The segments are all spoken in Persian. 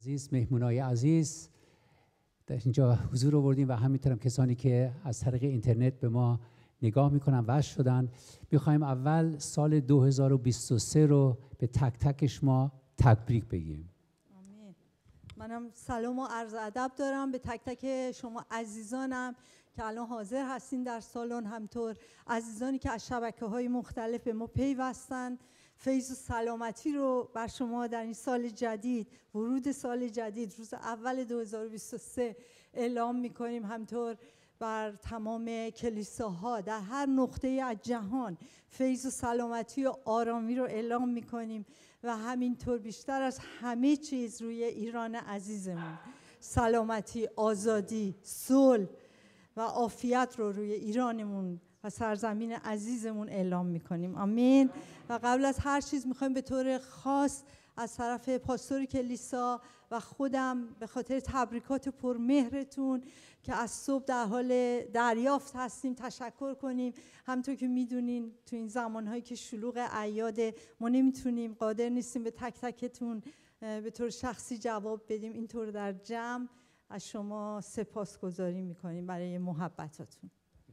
عزیز، مهمونای عزیز در اینجا حضور آوردیم و همینطور هم کسانی که از طریق اینترنت به ما نگاه میکنن وصل شدن. میخوایم اول سال 2023 رو به تک تک شما تبریک بگیم. آمین. منم سلام و عرض ادب دارم به تک تک شما عزیزانم که الان حاضر هستین در سالن، همطور عزیزانی که از شبکه‌های مختلف به ما پیوستن. فیض و سلامتی رو بر شما در این سال جدید، ورود سال جدید، روز اول 2023 اعلام می‌کنیم. همطور بر تمام کلیساها در هر نقطه از جهان فیض و سلامتی و آرامی رو اعلام می‌کنیم و همینطور بیشتر از همه چیز روی ایران عزیزمون سلامتی، آزادی، صلح و عافیت رو روی ایرانمون و سرزمین عزیزمون اعلام میکنیم. آمین. و قبل از هر چیز میخوایم به طور خاص از طرف پاستور کلیسا و خودم به خاطر تبریکات پرمهرتون که از صبح در حال دریافت هستیم تشکر کنیم. همونطور که میدونین تو این زمانهایی که شلوغ اعیاد ما نمیتونیم، قادر نیستیم به تک تکتون به طور شخصی جواب بدیم. اینطور در جمع از شما سپاسگزاری میکنیم برای محبتاتون.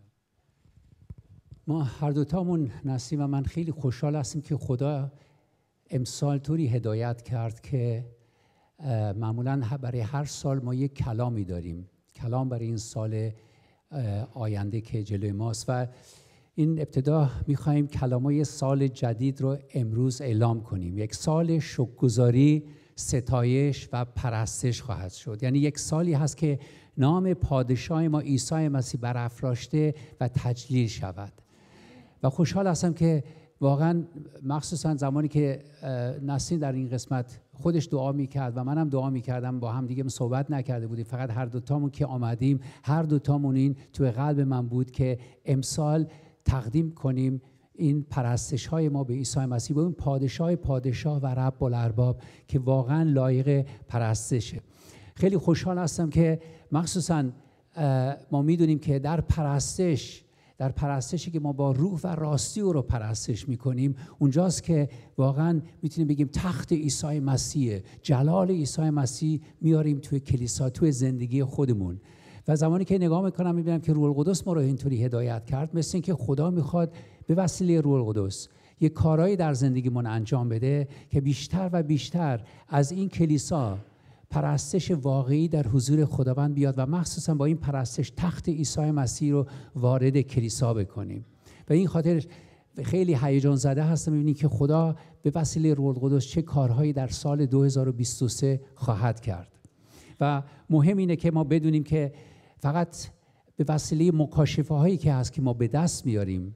ما هر دوتامون، نسیم و من، خیلی خوشحال هستیم که خدا امسال طوری هدایت کرد که معمولاً برای هر سال ما یک کلامی داریم، کلام برای این سال آینده که جلوی ماست و این ابتدا میخواییم کلامای سال جدید رو امروز اعلام کنیم. یک سال شکرگزاری، ستایش و پرستش خواهد شد. یعنی یک سالی هست که نام پادشاه ما عیسی مسیح برافراشته و تجلیل شود و خوشحال هستم که واقعا مخصوصا زمانی که نسرین در این قسمت خودش دعا میکرد و منم دعا میکردم، با هم دیگه صحبت نکرده بودیم، فقط هر دوتامون که آمدیم هر دوتامون این توی قلب من بود که امسال تقدیم کنیم این پرستش های ما به عیسی مسیح، به اون پادشاه و رب الارباب که واقعا لایق پرستشه. خیلی خوشحال هستم که مخصوصا ما میدونیم که در پرستشی که ما با روح و راستی او رو پرستش میکنیم، اونجاست که واقعا میتونیم بگیم تخت عیسی مسیح، جلال عیسی مسیح میاریم توی کلیسا، توی زندگی خودمون. و زمانی که نگاه میکنم میبینم که روح القدس ما رو اینطوری هدایت کرد، مثل اینکه خدا میخواد به وسیله روح القدس یک کارهایی در زندگیمون انجام بده که بیشتر و بیشتر از این کلیسا پرستش واقعی در حضور خداوند بیاد و مخصوصا با این پرستش تخت عیسی مسیح رو وارد کلیسا بکنیم. و این خاطر خیلی هیجان زده هستم ببینید که خدا به وسیله روح القدس چه کارهایی در سال 2023 خواهد کرد. و مهم اینه که ما بدونیم که فقط به وسیله مکاشفه هایی که هست که ما به دست میاریم،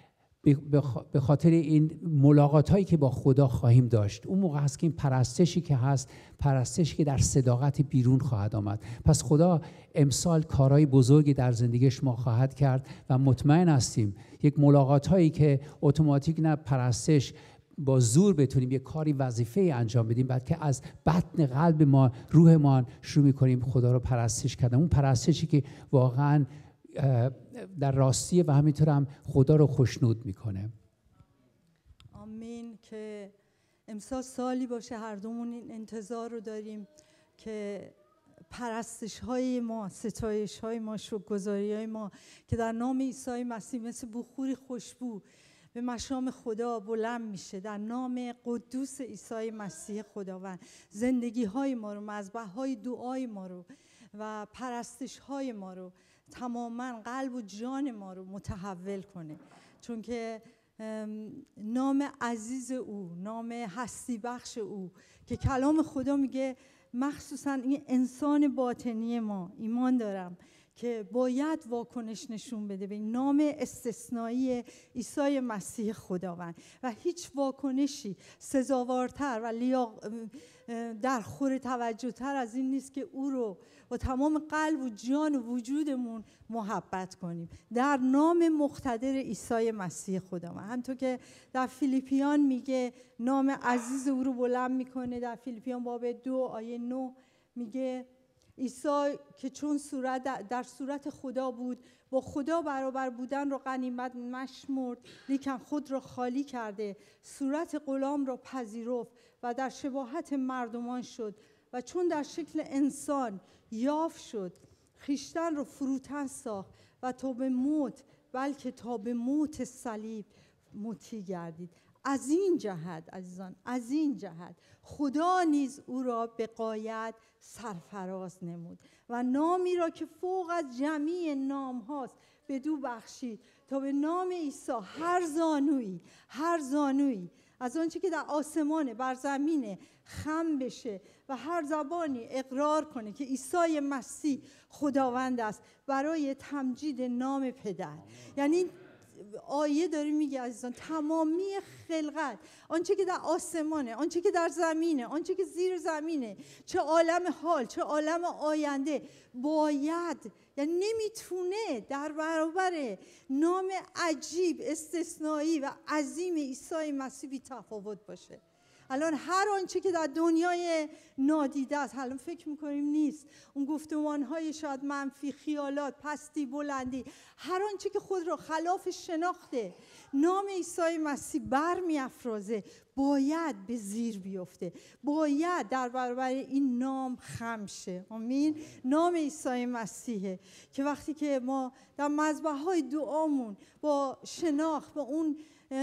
به خاطر این ملاقات هایی که با خدا خواهیم داشت، اون موقع هست که این پرستشی که هست، پرستشی که در صداقت بیرون خواهد آمد. پس خدا امسال کارهای بزرگی در زندگی شما خواهد کرد و مطمئن هستیم یک ملاقات هایی که اتوماتیک نه پرستش با زور بتونیم یک کاری وظیفه انجام بدیم، بلکه از بطن قلب ما، روح ما شروع می‌کنیم خدا رو پرستش کردن. اون پرستشی که واقعاً در راستیه و همینطور هم خدا رو خوشنود میکنه. آمین. که امسال سالی باشه هر دومون این انتظار رو داریم که پرستش های ما، ستایش های ما، شکرگزاری های ما که در نام عیسی مسیح مثل بخوری خوشبو به مشام خدا بلند میشه، در نام قدوس عیسی مسیح خداوند زندگی های ما رو، مذبح های دعای ما رو و پرستش های ما رو، تماما قلب و جان ما رو متحول کنه. چون که نام عزیز او، نام هستی بخش او که کلام خدا میگه مخصوصا این انسان باطنی ما، ایمان دارم که باید واکنش نشون بده به نام استثنایی عیسی مسیح خداوند و هیچ واکنشی سزاوارتر و در خور توجه تر از این نیست که او رو با تمام قلب و جان و وجودمون محبت کنیم در نام مقتدر عیسی مسیح خداوند. همونطور که در فیلیپیان میگه نام عزیز او رو بلند میکنه، در فیلیپیان باب 2 آیه 9 میگه عیسی که چون در صورت خدا بود، با خدا برابر بودن رو غنیمت نشمرد، لیکن خود را خالی کرده، صورت غلام را پذیرفت و در شباهت مردمان شد و چون در شکل انسان یافت شد، خویشتن رو فروتن ساخت و تا به موت، بلکه تا به موت صلیب مطیع گردید. از این جهت عزیزان، از این جهت خدا نیز او را به غایت سرفراز نمود و نامی را که فوق از جمیع نام هاست بدو بخشید، تا به نام عیسی هر زانویی از آنچه که در آسمانه بر زمینه خم بشه و هر زبانی اقرار کنه که عیسی مسیح خداوند است، برای تمجید نام پدر. یعنی آیه داره میگه عزیزان تمامی خلقت، آنچه که در آسمانه، آنچه که در زمینه، آنچه که زیر زمینه، چه عالم حال چه عالم آینده، باید، یعنی نمیتونه در برابر نام عجیب، استثنایی و عظیم عیسی مسیح بی تفاوت باشه. الان هر آنچه که در دنیای نادیده است، الان فکر میکنیم نیست، اون گفتمانهای شاید منفی، خیالات، پستی، بلندی، هر آنچه که خود را خلاف شناخته نام عیسی مسیح بر میافرازه، باید به زیر بیفته، باید در برابر این نام خم شه. آمین. نام عیسی مسیحه که وقتی که ما در مذبح‌های دعامون با شناخت، با اون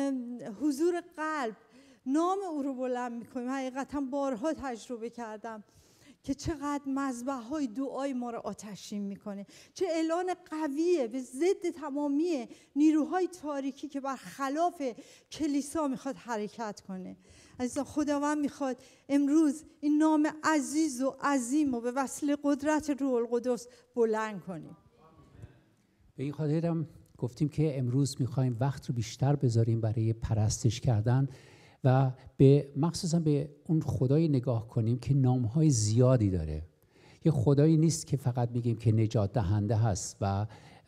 حضور قلب نام او رو بلند میکنیم، حقیقتا بارها تجربه کردم که چقدر مذبح‌های دعای ما رو آتشین میکنه، چه اعلان قویه به ضد تمامی نیروهای تاریکی که برخلاف کلیسا میخواد حرکت کنه. عزیزان خداوند میخواد امروز این نام عزیز و عظیم رو به وسیله قدرت روح القدس بلند کنیم. به این خاطرم گفتیم که امروز میخوایم وقت رو بیشتر بذاریم برای پرستش کردن و به مخصوصا به اون خدای نگاه کنیم که نام‌های زیادی داره. یه خدایی نیست که فقط میگیم که نجات دهنده هست و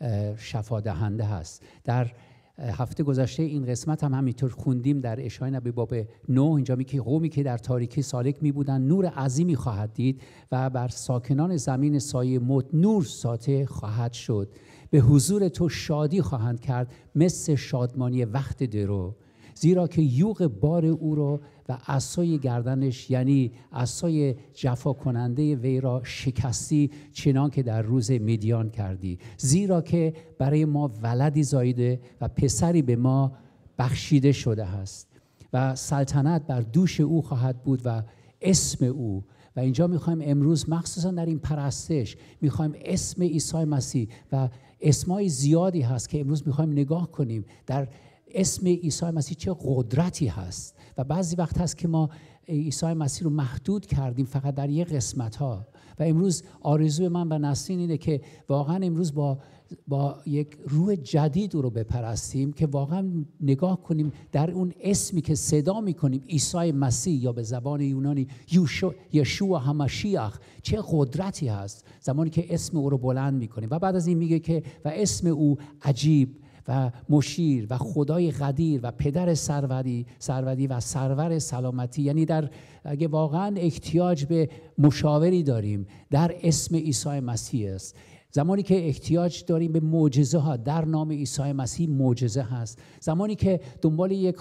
شفا دهنده هست. در هفته گذشته این قسمت هم همینطور خوندیم در اشعیا نبی باب 9، اینجا میگه که قومی که در تاریکی سالک میبودن نور عظیمی خواهد دید و بر ساکنان زمین سایه موت نور ساطع خواهد شد. به حضور تو شادی خواهند کرد مثل شادمانی وقت درو، زیرا که یوغ بار او را و عصای گردنش، یعنی عصای جفا کننده وی را شکستی، چنان که در روز مدیان کردی. زیرا که برای ما ولدی زایده و پسری به ما بخشیده شده است و سلطنت بر دوش او خواهد بود و اسم او. و اینجا میخوایم امروز مخصوصا در این پرستش میخوایم اسم عیسی مسیح، و اسمای زیادی هست که امروز میخوایم نگاه کنیم در اسم عیسی مسیح چه قدرتی هست. و بعضی وقت هست که ما عیسی مسیح رو محدود کردیم فقط در یک قسمت ها، و امروز آرزوی من و نسرین اینه که واقعا امروز با یک روح جدید رو بپرستیم، که واقعا نگاه کنیم در اون اسمی که صدا میکنیم عیسی مسیح، یا به زبان یونانی یشوع همشیخ، چه قدرتی هست زمانی که اسم او رو بلند میکنیم. و بعد از این میگه که و اسم او عجیب و مشیر و خدای قدیر و پدر سرودی و سرور سلامتی. یعنی اگه واقعا احتیاج به مشاوری داریم، در اسم عیسی مسیح است. زمانی که احتیاج داریم به معجزه ها، در نام عیسی مسیح معجزه هست. زمانی که دنبال یک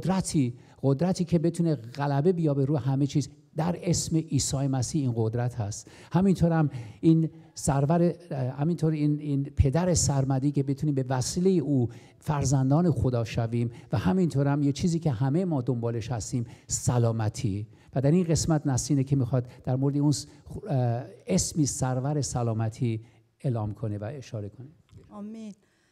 قدرتی که بتونه غلبه بیابه رو همه چیز، در اسم عیسی مسیح این قدرت هست. همینطور هم این سرور، همینطور این پدر سرمدی که بتونیم به وسیله او فرزندان خدا شویم، و همینطور هم یه چیزی که همه ما دنبالش هستیم، سلامتی. و در این قسمت نسینه که میخواد در مورد اون اسمی سرور سلامتی اعلام کنه و اشاره کنه. آمین.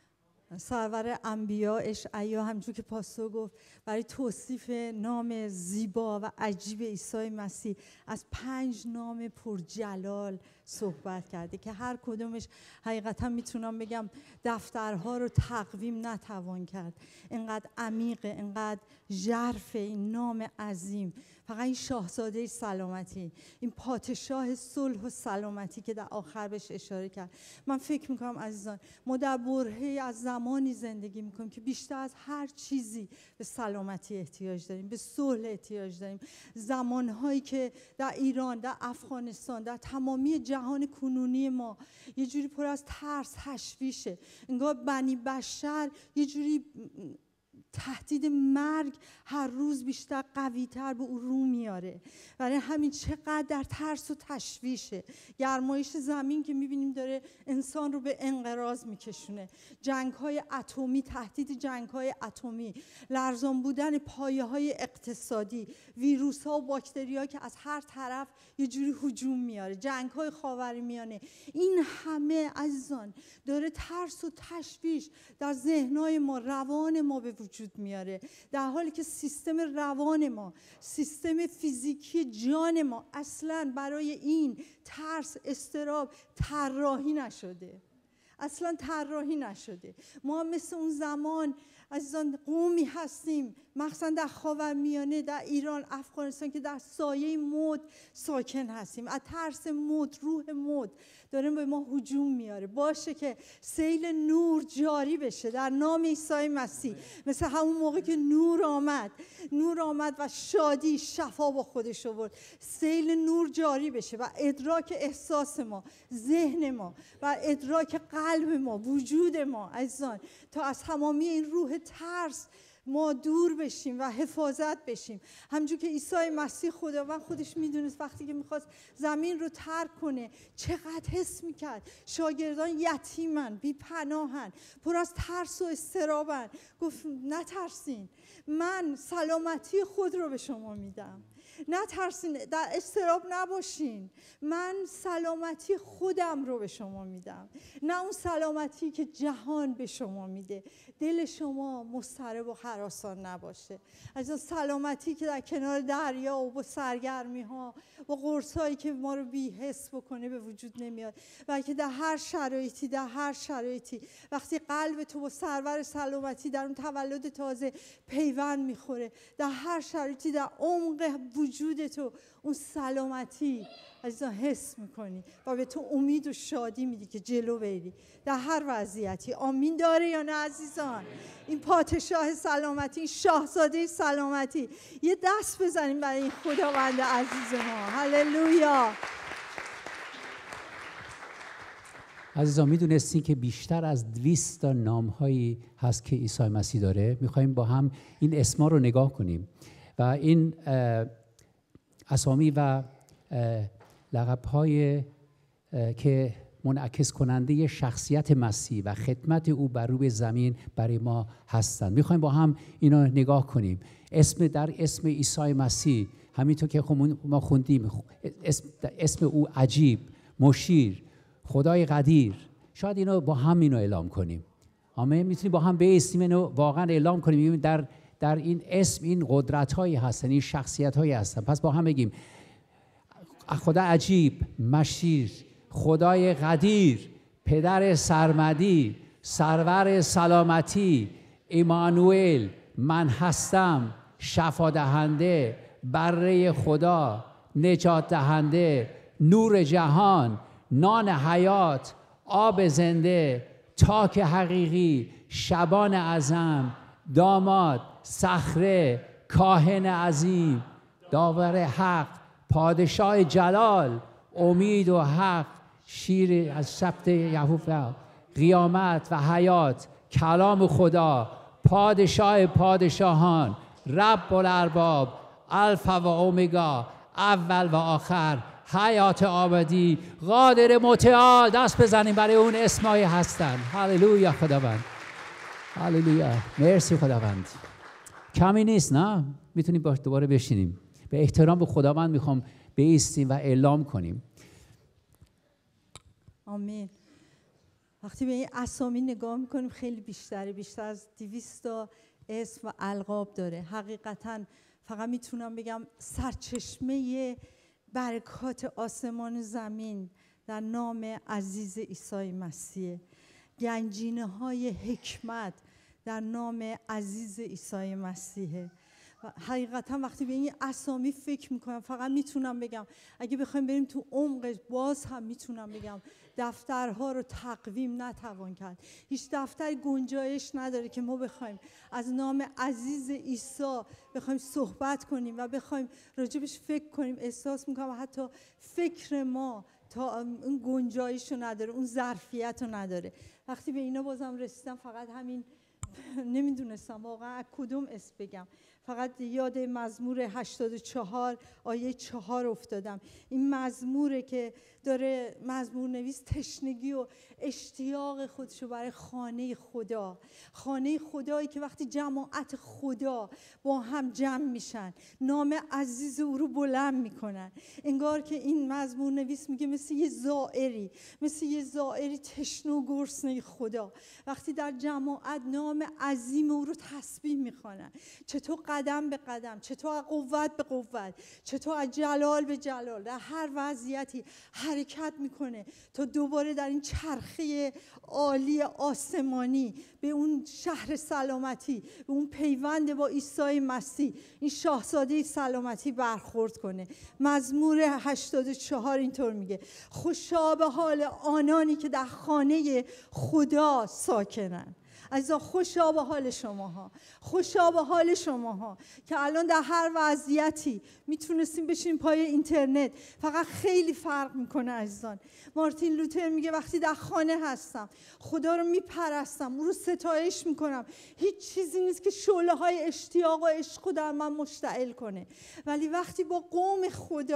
سرور انبیا اشعیا همونجور که پاستور گفت برای توصیف نام زیبا و عجیب عیسی مسیح از 5 نام پرجلال صحبت کرده که هر کدومش حقیقتا میتونم بگم دفترها رو تقویم نتوان کرد. اینقدر عمیقه، اینقدر ژرف این نام عظیم. فقط این شاهزاده سلامتی، این پادشاه صلح و سلامتی که در آخر بهش اشاره کرد. من فکر میکنم عزیزان ما در برهه‌ای از زمانی زندگی میکنیم که بیشتر از هر چیزی به سلامتی احتیاج داریم، به صلح احتیاج داریم. زمانهایی که در ایران، در افغانستان، در تمامی جهان کنونی ما یه جوری پر از ترس، تشویشه. انگار بنی بشر یه جوری تهدید مرگ هر روز بیشتر قوی‌تر به او رو میاره. برای همین چقدر در ترس و تشویشه. گرمایش زمین که میبینیم داره انسان رو به انقراض میکشونه. جنگ‌های اتمی، تهدید جنگ‌های اتمی، لرزان بودن پایه‌های اقتصادی، ویروس‌ها و باکتری‌ها که از هر طرف یه جوری هجوم میاره، جنگ‌های خاورمیانه، این همه عزیزان داره ترس و تشویش در ذهن‌های ما، روان ما به وجود میاره، در حالی که سیستم روان ما، سیستم فیزیکی جان ما اصلاً برای این ترس، اضطراب طراحی نشده. اصلا طراحی نشده. ما مثل اون زمان عزیزان قومی هستیم، مخصوصا در خاورمیانه، در ایران، افغانستان، که در سایه موت ساکن هستیم. از ترس موت، روح موت داره به ما هجوم میاره. باشه که سیل نور جاری بشه در نام عیسی مسیح، مثل همون موقع که نور آمد و شادی، شفا با خودش آورد. سیل نور جاری بشه و ادراک احساس ما، ذهن ما و ادراک قلب ما، وجود ما عزیزان، تا از تمامی این روح ترس ما دور بشیم و حفاظت بشیم. همونجور که عیسی مسیح خداوند خودش میدونست وقتی که میخواست زمین رو ترک کنه چقدر حس میکرد. شاگردان یتیمن، بی پناهن، پر از ترس و اضطرابن. گفت نترسین، من سلامتی خود رو به شما میدم. نترسین، در اضطراب نباشین، من سلامتی خودم رو به شما میدم، نه اون سلامتی که جهان به شما میده. دل شما مضطرب و هراسان نباشه. از سلامتی که در کنار دریا و با سرگرمی ها و قرصایی که ما رو بی‌حس بکنه به وجود نمیاد، بلکه در هر شرایطی وقتی قلب تو با سرور سلامتی در اون تولد تازه پیوند میخوره، در هر شرایطی در عمق وجود تو اون سلامتی عزیزان حس میکنی و به تو امید و شادی میدی که جلو بری در هر وضعیتی. آمین داره یا نه عزیزان؟ این پادشاه سلامتی، این شاهزاده سلامتی. یه دست بزنیم برای این خداوند عزیز ما. هللویا. عزیزان میدونستین که بیشتر از 200 تا نام‌هایی هست که عیسی مسیح داره؟ میخوایم با هم این اسما رو نگاه کنیم و این اسامی و لقب‌های که منعکس کننده شخصیت مسیح و خدمت او بر روی زمین برای ما هستند. میخوایم با هم اینا نگاه کنیم. در اسم عیسی مسیح همینطور که ما خوندیم، اسم او عجیب، مشیر، خدای قدیر. شاید اینو با هم اعلام کنیم. آمین. میتونیم با هم بایستیم اینو واقعا اعلام کنیم. در این اسم این قدرت‌هایی هستن، این شخصیت‌هایی هستن. پس با هم بگیم خدا عجیب، مشیر، خدای قدیر، پدر سرمدی، سرور سلامتی، ایمانوئل، من هستم، شفا دهنده، بره خدا، نجات دهنده، نور جهان، نان حیات، آب زنده، تاک حقیقی، شبان اعظم، داماد، صخره، کاهن عظیم، داور حق، پادشاه جلال، امید و حق، شیر از سبط یهوه، قیامت و حیات، کلام خدا، پادشاه پادشاهان، رب الارباب، الفا و اومگا، اول و آخر، حیات آبدی، قادر متعال. دست بزنیم برای اون اسمایی هستن. هللویا خداوند، هللویا. مرسی خداوند. کمی نیست نه؟ میتونیم باش دوباره بشینیم. به احترام به خداوند میخوام بایستیم و اعلام کنیم. آمین. وقتی به این اسامی نگاه میکنیم خیلی بیشتر از 200 تا اسم و القاب داره. حقیقتاً فقط میتونم بگم سرچشمه برکات آسمان و زمین در نام عزیز عیسی مسیح، گنجینه های حکمت در نام عزیز عیسی مسیح. حقیقتا وقتی به این اسامی فکر میکنم فقط میتونم بگم اگه بخوایم بریم تو عمقش باز هم میتونم بگم دفترها رو تقویم نتوان کرد. هیچ دفتر گنجایش نداره که ما بخوایم از نام عزیز عیسی بخوایم صحبت کنیم و بخوایم راجبش فکر کنیم. احساس میکنم حتی فکر ما تا اون گنجایش رو نداره، اون ظرفیت رو نداره. وقتی به اینا بازم رسیدم فقط همین نمیدونستم واقعا کدوم اسم بگم، فقط یاد مزمور 84 آیه 4 افتادم. این مزموره که داره مزمور نویس تشنگی و اشتیاق خودشو برای خانه خدا، خانه خدایی که وقتی جماعت خدا با هم جمع میشن نام عزیز او رو بلند میکنن، انگار که این مزمور نویس میگه مثل یه زائری تشنه و گرسنه خدا وقتی در جماعت نام عظیم او رو تسبیح میخوانن، چطور قدم به قدم، چطور از قوت به قوت، چطور از جلال به جلال در هر وضعیتی حرکت میکنه تا دوباره در این چرخه عالی آسمانی به اون شهر سلامتی، به اون پیوند با عیسی مسیح، این شاهزاده سلامتی برخورد کنه. مزمور 84 اینطور میگه: خوشا به حال آنانی که در خانه خدا ساکنن. عزیزان خوشا به حال شماها، خوشا به حال شماها که الان در هر وضعیتی میتونستیم بشین پای اینترنت. فقط خیلی فرق میکنه عزیزان. مارتین لوتر میگه وقتی در خانه هستم خدا رو میپرستم، او رو ستایش میکنم، هیچ چیزی نیست که شعله های اشتیاق و عشق در من مشتعل کنه. ولی وقتی با قوم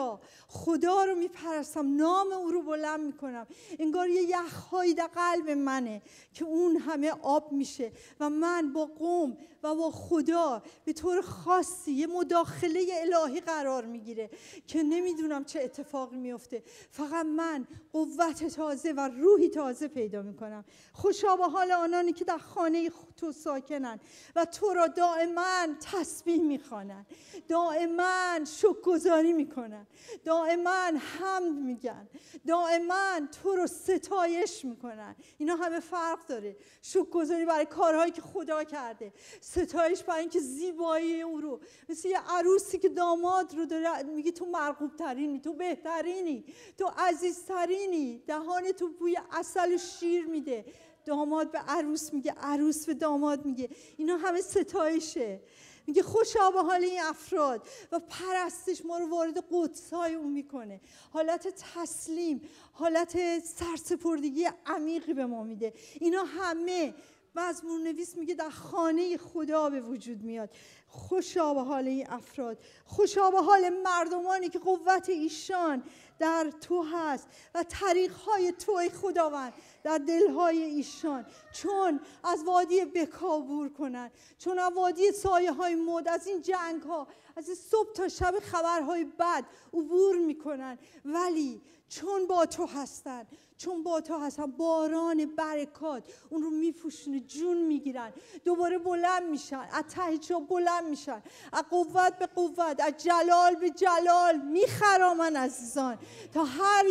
خدا رو میپرستم، نام او رو بلند میکنم، انگار یه یخهایی در قلب منه که اون همه آب میشه و من با قوم و با خدا به طور خاصی یه مداخله الهی قرار میگیره که نمیدونم چه اتفاقی میفته، فقط من قوت تازه و روحی تازه پیدا میکنم. خوشا به حال آنانی که در خانه تو ساکنن و تو را دائما تسبیح میخوانن، دائما شکرگزاری میکنن، دائما حمد میگن، دائما تو رو ستایش میکنن. اینا همه فرق داره. شکرگزاری برای کارهایی که خدا کرده، ستایش برای اینکه زیبایی او رو، مثل یه عروسی که داماد رو داره میگه تو مرغوب ترینی، تو بهترینی، تو عزیزترینی، دهان تو بوی عسل و شیر میده. داماد به عروس میگه، عروس به داماد میگه. اینا همه ستایشه. میگه خوشا به حال این افراد و پرستش ما رو وارد قدس‌های اون میکنه. حالت تسلیم، حالت سرسپردگی عمیقی به ما میده. اینا همه مزمور نویس میگه در خانه خدا به وجود میاد. خوشا به حال این افراد، خوشا به حال مردمانی که قوت ایشان در تو هست و طریقهای توی خداوند در دلهای ایشان، چون از وادی بکا عبور کنن، چون از وادی سایه های موت، از این جنگ ها، از این صبح تا شب خبرهای بد عبور میکنن، ولی چون با تو هستن، چون با تو هستن باران برکات اون رو میپوشونه، جون میگیرن، دوباره بلند میشن، از ته جا بلند میشن، از قوت به قوت، از جلال به جلال میخرامن عزیزان، تا هر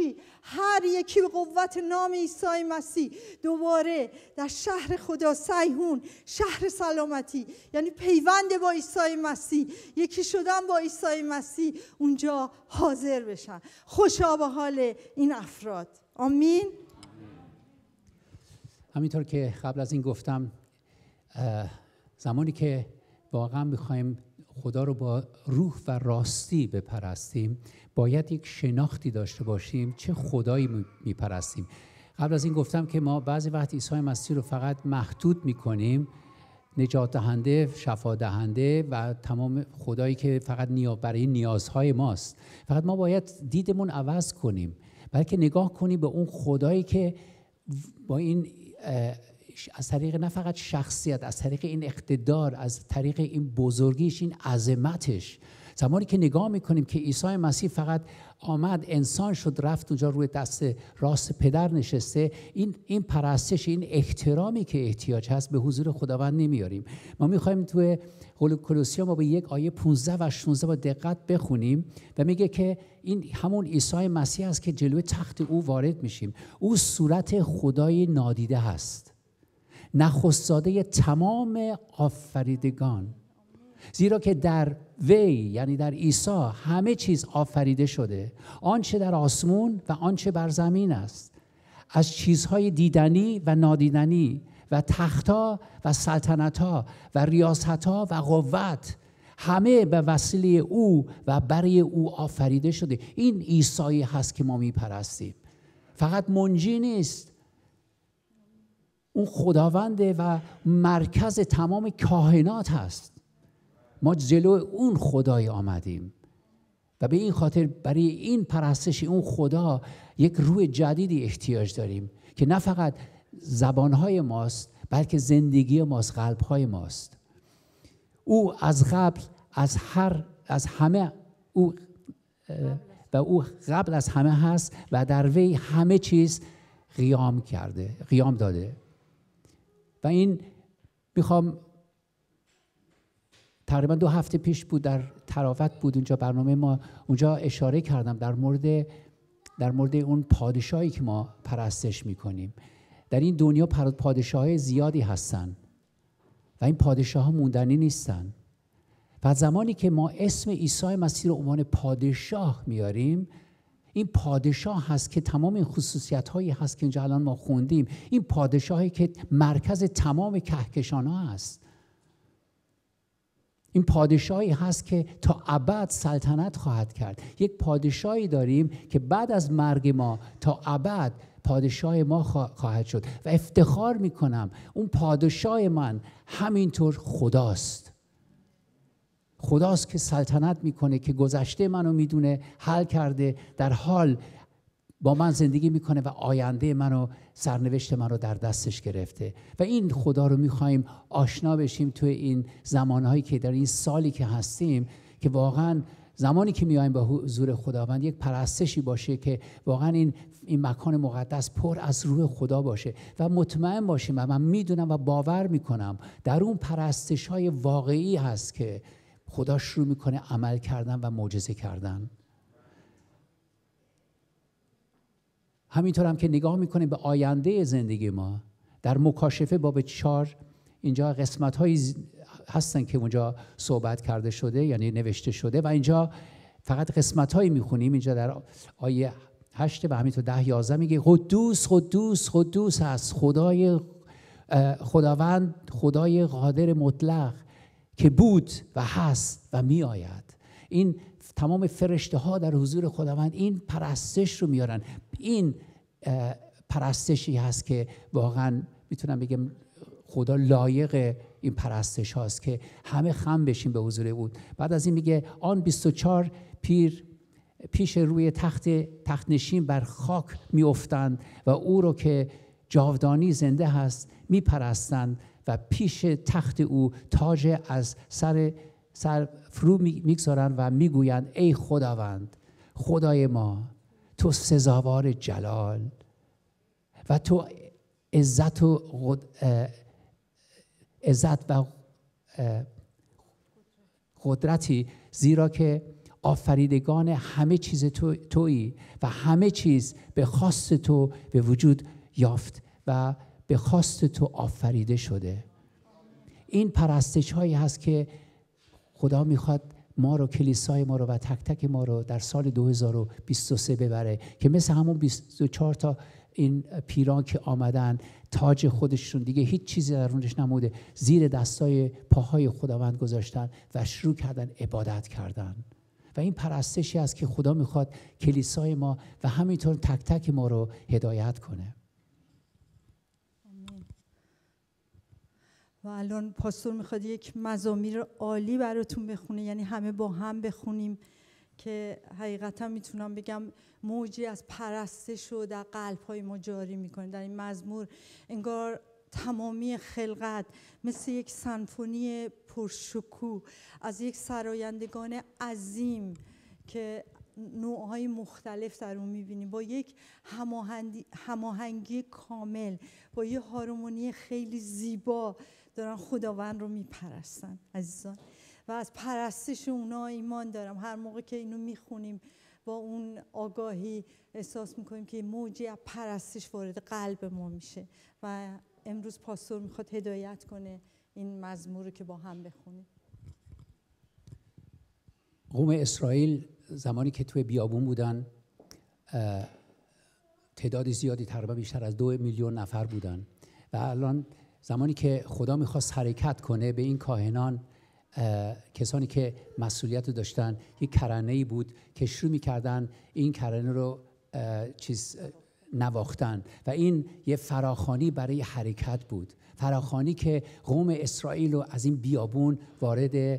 یکی به قوت نام عیسی مسیح دوباره در شهر خدا صیهون، شهر سلامتی، یعنی پیوند با عیسی مسیح، یکی شدن با عیسی مسیح، اونجا حاضر بشن. خوشا به حال این افراد. آمین. همینطور که قبل از این گفتم، زمانی که واقعا میخوایم خدا رو با روح و راستی بپرستیم، باید یک شناختی داشته باشیم چه خدایی میپرستیم. قبل از این گفتم که ما بعضی وقت عیسی مسیح رو فقط محدود میکنیم، نجات دهنده، شفا دهنده و تمام خدایی که فقط برای نیازهای ماست. فقط ما باید دیدمون عوض کنیم، بلکه نگاه کنیم به اون خدایی که با این از طریق نه فقط شخصیت، از طریق این اقتدار، از طریق این بزرگیش، این عظمتش، زمانی که نگاه میکنیم که عیسی مسیح فقط آمد، انسان شد، رفت اونجا روی دست راست پدر نشسته، این پرستش، این احترامی که احتیاج هست به حضور خداوند نمیاریم. ما میخوایم توی کولوسیا ما به یک آیه 15 و 16 با دقت بخونیم و میگه که این همون عیسی مسیح است که جلوی تخت او وارد میشیم. او صورت خدای نادیده هست، نخست‌زاده تمام آفریدگان، زیرا که در وی، یعنی در عیسی، همه چیز آفریده شده، آنچه در آسمون و آنچه بر زمین است، از چیزهای دیدنی و نادیدنی و تخت‌ها و سلطنت‌ها و ریاست‌ها و قوت، همه به وسیله او و برای او آفریده شده. این عیسی هست که ما میپرستیم. فقط منجی نیست، اون خداونده و مرکز تمام کائنات هست. ما جلو اون خدای آمدیم و به این خاطر برای این پرستش اون خدا یک روح جدیدی احتیاج داریم که نه فقط زبانهای ماست بلکه زندگی ماست، قلبهای ماست. او از قبل از همه او قبل از همه هست و در وی همه چیز قیام داده. و این میخوام تقریبا 2 هفته پیش بود، در تراوت بود اونجا برنامه ما، اونجا اشاره کردم در مورد اون پادشاهی که ما پرستش میکنیم. در این دنیا پادشاهای زیادی هستن و این پادشاه ها موندنی نیستن. و زمانی که ما اسم عیسی مسیح رو عنوان پادشاه میاریم، این پادشاه هست که تمام این خصوصیت هایی هست که اینجا الان ما خوندیم. این پادشاهی که مرکز تمام کهکشان ها هست. این پادشاهی هست که تا ابد سلطنت خواهد کرد. یک پادشاهی داریم که بعد از مرگ ما تا ابد پادشاه ما خواهد شد و افتخار میکنم اون پادشاه من همینطور خداست که سلطنت میکنه، که گذشته منو میدونه، حل کرده، در حال با من زندگی میکنه و آینده منو، سرنوشت منو در دستش گرفته. و این خدا رو میخوایم آشنا بشیم توی این زمانهایی که در این سالی که هستیم، که واقعا زمانی که میایم به حضور خداوند یک پرستشی باشه که واقعا این مکان مقدس پر از روح خدا باشه و مطمئن باشیم و من میدونم و باور میکنم در اون پرستش های واقعی هست که خدا شروع میکنه عمل کردن و معجزه کردن. همینطور هم که نگاه میکنیم به آینده زندگی ما، در مکاشفه باب 4 اینجا قسمت هایی هستن که اونجا صحبت کرده شده، یعنی نوشته شده، و اینجا فقط قسمت هایی میخونیم. اینجا در آیه 8 و همینطور 10-11 میگه قدوس قدوس قدوس هست خداوند، خدای قادر مطلق که بود و هست و می آید. این تمام فرشته ها در حضور خداوند این پرستش رو میارن. این پرستشی هست که واقعا میتونم بگم خدا لایق این پرستش هاست که همه خم بشیم به حضور او. بعد از این میگه آن 24 پیر پیش روی تخت نشین بر خاک میافتند و او رو که جاودانی زنده هست میپرستند و پیش تخت او تاج از سر فرو میگذارند و میگویند ای خداوند، خدای ما، تو سزاوار جلال و تو عزت و قدرتی، زیرا که آفریدگان همه چیز تویی و همه چیز به خواست تو به وجود یافت و به خواست تو آفریده شده. این پرستش هایی هست که خدا میخواد ما رو، کلیسای ما رو و تک تک ما رو در سال 2023 ببره که مثل همون 24 تا این پیران که آمدن، تاج خودشون دیگه هیچ چیزی درونش نموده، زیر دستای پاهای خداوند گذاشتن و شروع کردن عبادت کردن. و این پرستشی است که خدا میخواد کلیسای ما و همینطور تک تک ما رو هدایت کنه. و الان پاستور میخواد یک مزامیر عالی براتون بخونه، یعنی همه با هم بخونیم که حقیقتا میتونم بگم موجی از پرستش رو در قلب‌های ما جاری میکنه. در این مزمور انگار تمامی خلقت مثل یک سمفونی پرشکوه از یک سرایندگان عظیم که نوعهای مختلف در اون میبینیم، با یک هماهنگی کامل، با یه هارمونی خیلی زیبا دارن خداوند رو میپرستن عزیزان. و از پرستش اونا ایمان دارم. هر موقع که اینو میخونیم با اون آگاهی احساس میکنیم که موجی از پرستش وارد قلب ما میشه. و امروز پاستور میخواد هدایت کنه این مزمور رو که با هم بخونیم. قوم اسرائیل زمانی که توی بیابون بودن، تعداد زیادی، تقریبا بیشتر از 2 میلیون نفر بودن و الان زمانی که خدا میخواست حرکت کنه به این کاهنان، کسانی که مسئولیت رو داشتن، یک کرانه‌ای بود که شروع میکردن این کرانه رو نواختن و این یه فراخوانی برای حرکت بود، فراخوانی که قوم اسرائیل رو از این بیابون وارد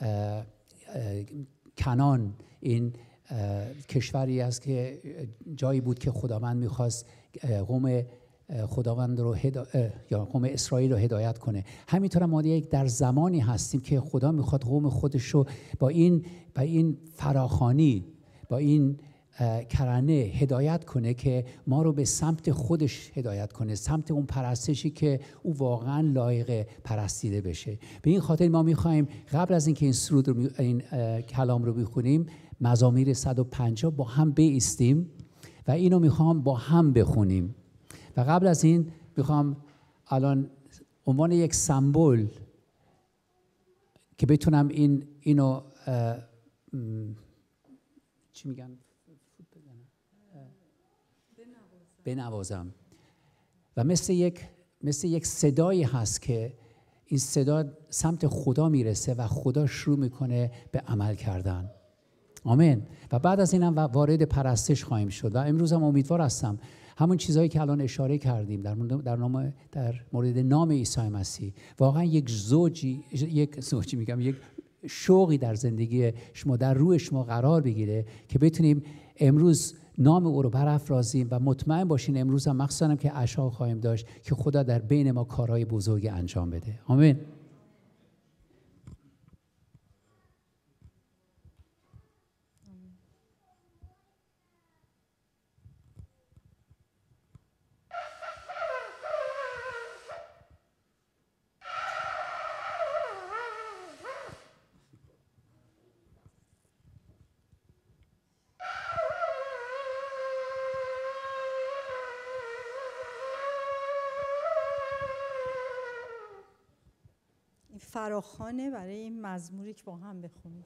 کنعان، این کشوری است که جایی بود که خداوند میخواست قوم خداوند رو یا قوم اسرائیل رو هدایت کنه. همینطور ما در زمانی هستیم که خدا میخواد قوم خودش رو با این فراخوانی، با این کرانه هدایت کنه که ما رو به سمت خودش هدایت کنه، سمت اون پرستشی که او واقعا لایق پرستیده بشه. به این خاطر ما میخوایم قبل از اینکه این سرود رو این کلام رو بخونیم، مزامیر 150 با هم بایستیم و اینو میخوام با هم بخونیم. و قبل از این میخوام الان عنوان یک سمبل که بتونم اینو چی میگن؟ بنوازم و مثل یک صدایی هست که این صدا سمت خدا میرسه و خدا شروع میکنه به عمل کردن. آمین. و بعد از اینم وارد پرستش خواهیم شد و امروز هم امیدوار هستم همون چیزایی که الان اشاره کردیم در مورد نام عیسی مسیح، واقعا یک شوقی در زندگی شما، در روح شما قرار بگیره که بتونیم امروز نام او رو برافرازیم و مطمئن باشین امروز هم مخصوصا که عشا خواهیم داشت که خدا در بین ما کارهای بزرگی انجام بده. آمین. فراخوانه برای این مزموری که با هم بخونیم.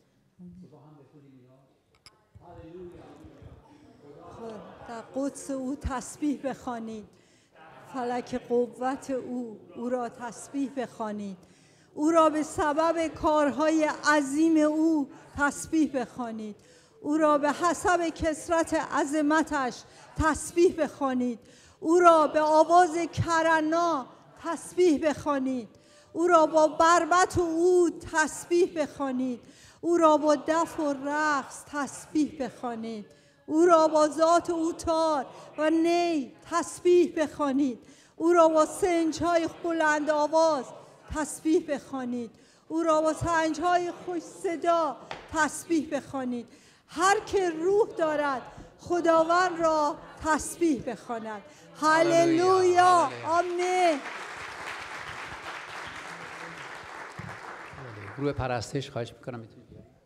در قدس او تسبیح بخوانید، فلک قوت او را تسبیح بخوانید، او را به سبب کارهای عظیم او تسبیح بخوانید، او را به حسب کثرت عظمتش تسبیح بخوانید، او را به آواز کرنا تسبیح بخوانید، او را با بربط و عود تسبیح بخوانید، او را با دف و رقص تسبیح بخوانید، او را با ذات او تار و نی تسبیح بخوانید، او را با سنج‌های بلند آواز تسبیح بخوانید، او را با سنج‌های خوش صدا تسبیح بخوانید. هر که روح دارد خداوند را تسبیح بخواند. هللویا. آمین. گروه پرستش خواهش میکنم میتونید.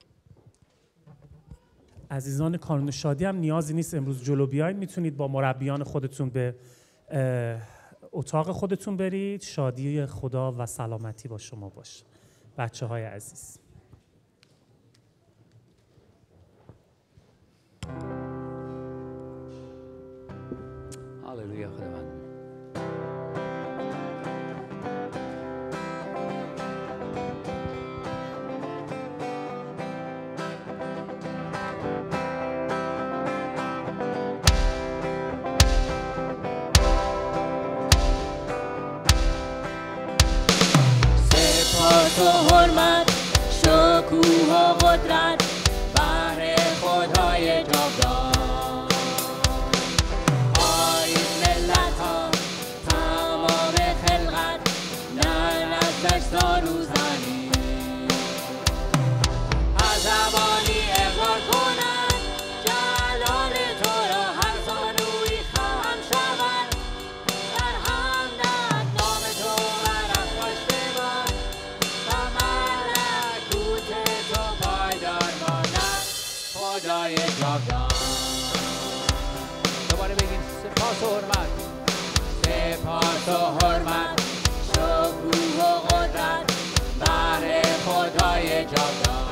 عزیزان کانون شادی هم نیازی نیست امروز جلو بیاین، میتونید با مربیان خودتون به اتاق خودتون برید. شادی خدا و سلامتی با شما باشه بچه های عزیز. هللویا خداوند. سپاس و حرمت، شکوه و قدرت بر خدای جاودان. آی ملت ها، تمام خلقت نه نزدش زانو زنید، از زبانی اقرار کنند جلال تو را، هر زانویی خواهم شود در حمدت نام تو برافراشته باد و ملکوت تو پایدار ماند خدای جاودان. دوباره بگیم سپاس و حرمت، سپاس و حرمت، شکوه و قدرت بر خدای جاودان.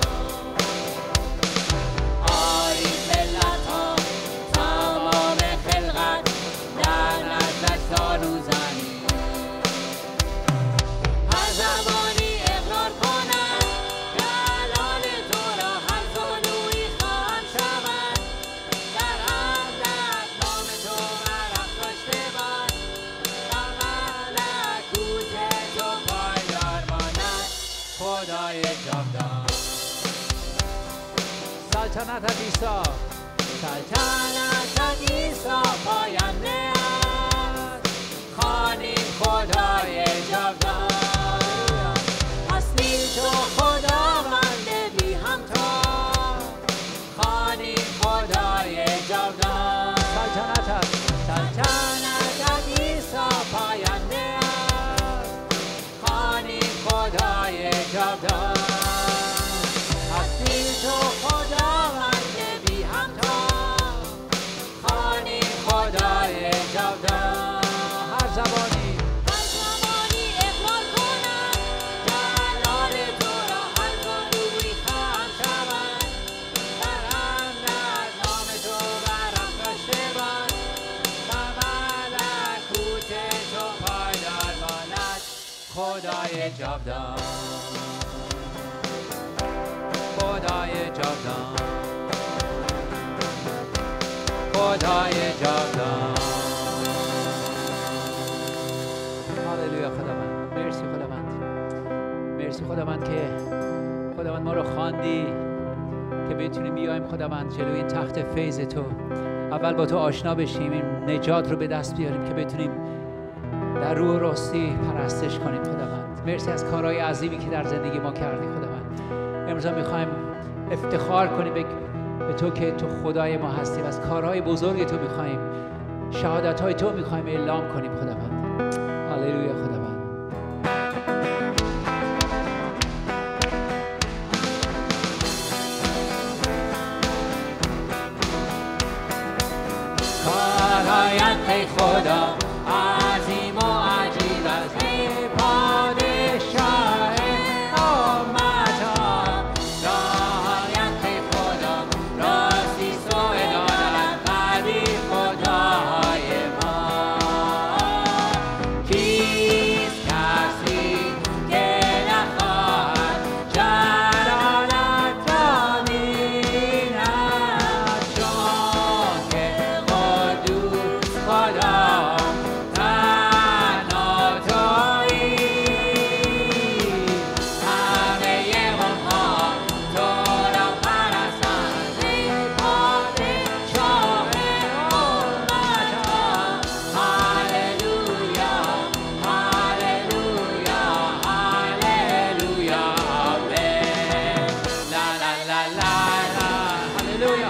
آی ملت ها، تمام خلقت در نزدش زانو زنید، هر زبانی اقرار کنند جلال تو را، هر زانویی خواهم شود در حمدت نام تو سلطنت عیسی سلطنت عیسی پاینده است خوانیم خدای جاودان هستی تو خداوند بی همتا خوانیم خدای جاودان سلطنت عیسی پاینده است خوانیم خدای جاودان هستی تو خداوند بی همتا خوانیم خدای جاودان هر زبانی اقرار کنم جلال تو را هر گروهی خواهم شود سرندر نام تو برافراشته باد تا ملکوت تو پایدار ماند خدای جاودان خدای جاودان خدای جاودان هاللویا. خداوند مرسی، خداوند مرسی خداوند که خداوند ما رو خواندی که بتونیم بیایم خداوند جلوی این تخت فیض تو، اول با تو آشنا بشیم، این نجات رو به دست بیاریم که بتونیم در روح و راستی پرستش کنیم. خداوند مرسی از کارهای عظیمی که در زندگی ما کردی. خداوند امروز میخوایم افتخار کنیم به تو که تو خدای ما هستی و از کارهای بزرگ تو میخوایم، شهادتهای تو میخوایم اعلام کنیم. خداوند هاللویا. خداوند کارهایت ای خدا عظیم و عجیب است ای پادشاه امتها راهایت ای خدا راستی است و عدالت قدیر خدای ما کیست کسی که نخواهد جلالت را بیند چون که قدوس خدا تنها تویی همه قوم‌ها تو را پرستند ای پادشاه امتها هاللویا هاللویا هاللویا آمین لا لا لا لا لا هاللویا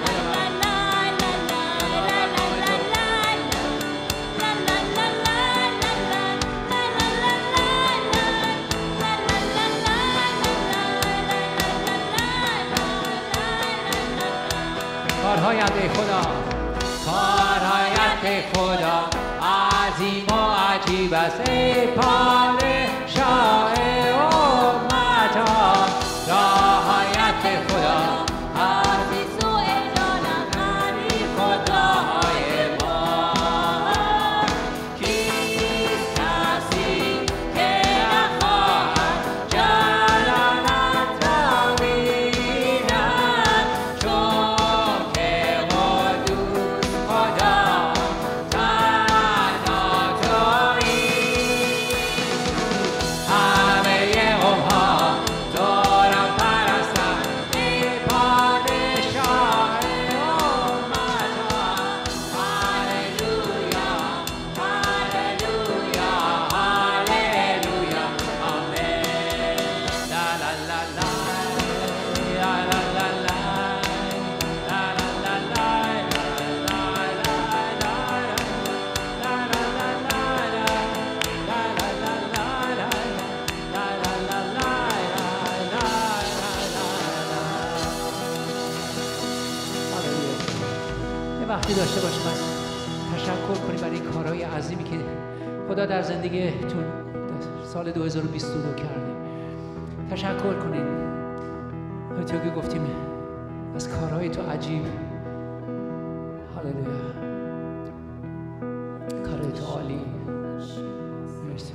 کارهایت ای خدا، کارهایت ای خدا عظیم و عجیب است ای پادشاه امتها راهایت ای خدا عزیز و عدالت قدیر خدای ما کیست کسی که نخواهد جلالت را بیند چون که قدوس خدا تنها تویی همه قوم‌ها تو را پرستند ای پادشاه امتها هاللویا هاللویا هاللویا آمین لا لا لا لا لا لا لا لا لا لا لا یه وقتی داشته باشیم از تشکر کنیم برای این کارهای عظیمی که خدا در زندگیتون سال 2022 کرده. تشکر کنین. همونطور که گفتیم از کارهای تو عجیب. هاللویا. کارهای تو عالی. مرسی.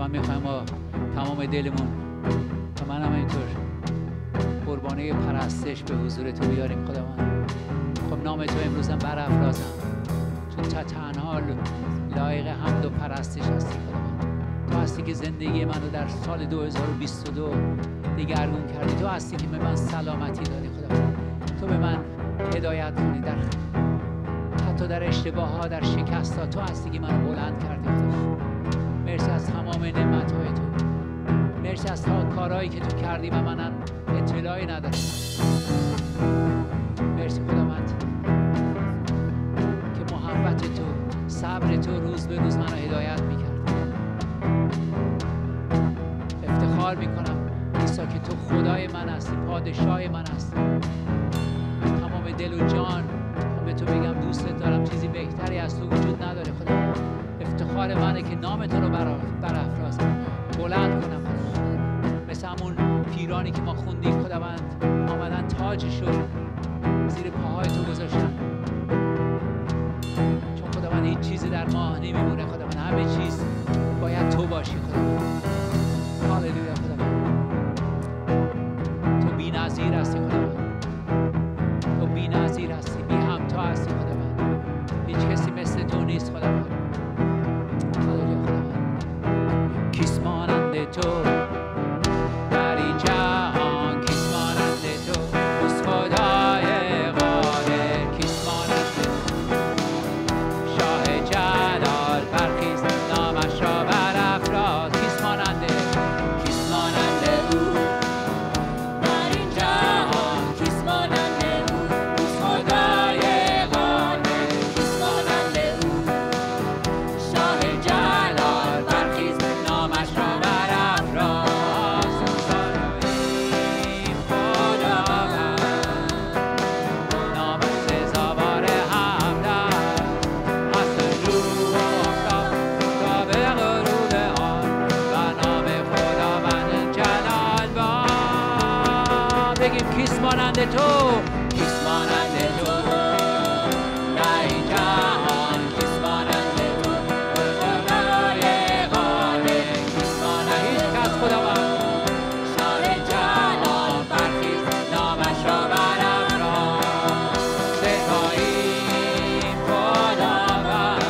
خداوند میخوایم ما تمام دلمون و من هم اینطور قربانه پرستش به حضور تو بیاریم خداوند. خب نام تو امروز هم برافرازم، چون تا تنها لایق حمد و پرستش هستی خداوند. تو هستی که زندگی منو در سال 2022 دگرگون کردی. تو هستی که به من سلامتی دادی خداوند. تو به من هدایت کنی در حتی در اشتباه ها، در شکست ها. تو هستی که منو بلند کردی خداوند. مرسی از تمام نعمت های تو. مرسی از کارهایی که تو کردی و منم اطلاعی ندارم. مرسی خداوند که محبت تو، صبر تو روز به روز منو هدایت میکرد. افتخار میکنم عیسی که تو خدای من هستی، پادشاه من هستی. تمام دل و جان به تو بگم دوستت دارم، چیزی بهتری از تو وجود نداره خدا. افتخار منه که نام تو رو برافرازم، بلند کنم خدا. مثل همون پیرانی که ما خوندیم خداوند، آمدن تاجشو زیر پاهای تو گذاشتن، چون خداوند هیچ چیزی در ما نمیمونه خداوند، همه چیز باید تو باشی خداوند. هاللویا خداوند، تو بی‌نظیر هستی خداوند. تو بی‌نظیر هستی، بی همتا هستی خداوند. هیچ کسی مثل تو نیست خداوند. هاللویا خداوند. کیست مانند تو در این جهان؟ کیست مانند تو جز خدای قادر؟ کیست مانند شاه جلال؟ برخیز نامش را برافراز. کیست مانند او در این جهان؟ کیست مانند او جز خدای قادر؟ کیست مانند او شاه جلال؟ برخیز نامش را برافراز. کیست مانند تو؟ کیست مانند تو در این جهان؟ کیست مانند تو خدای قادر؟ کیست مانند هیچ کس خداوند شاه جلال؟ برخیز نامش را برافراز. ستاییم خداوند،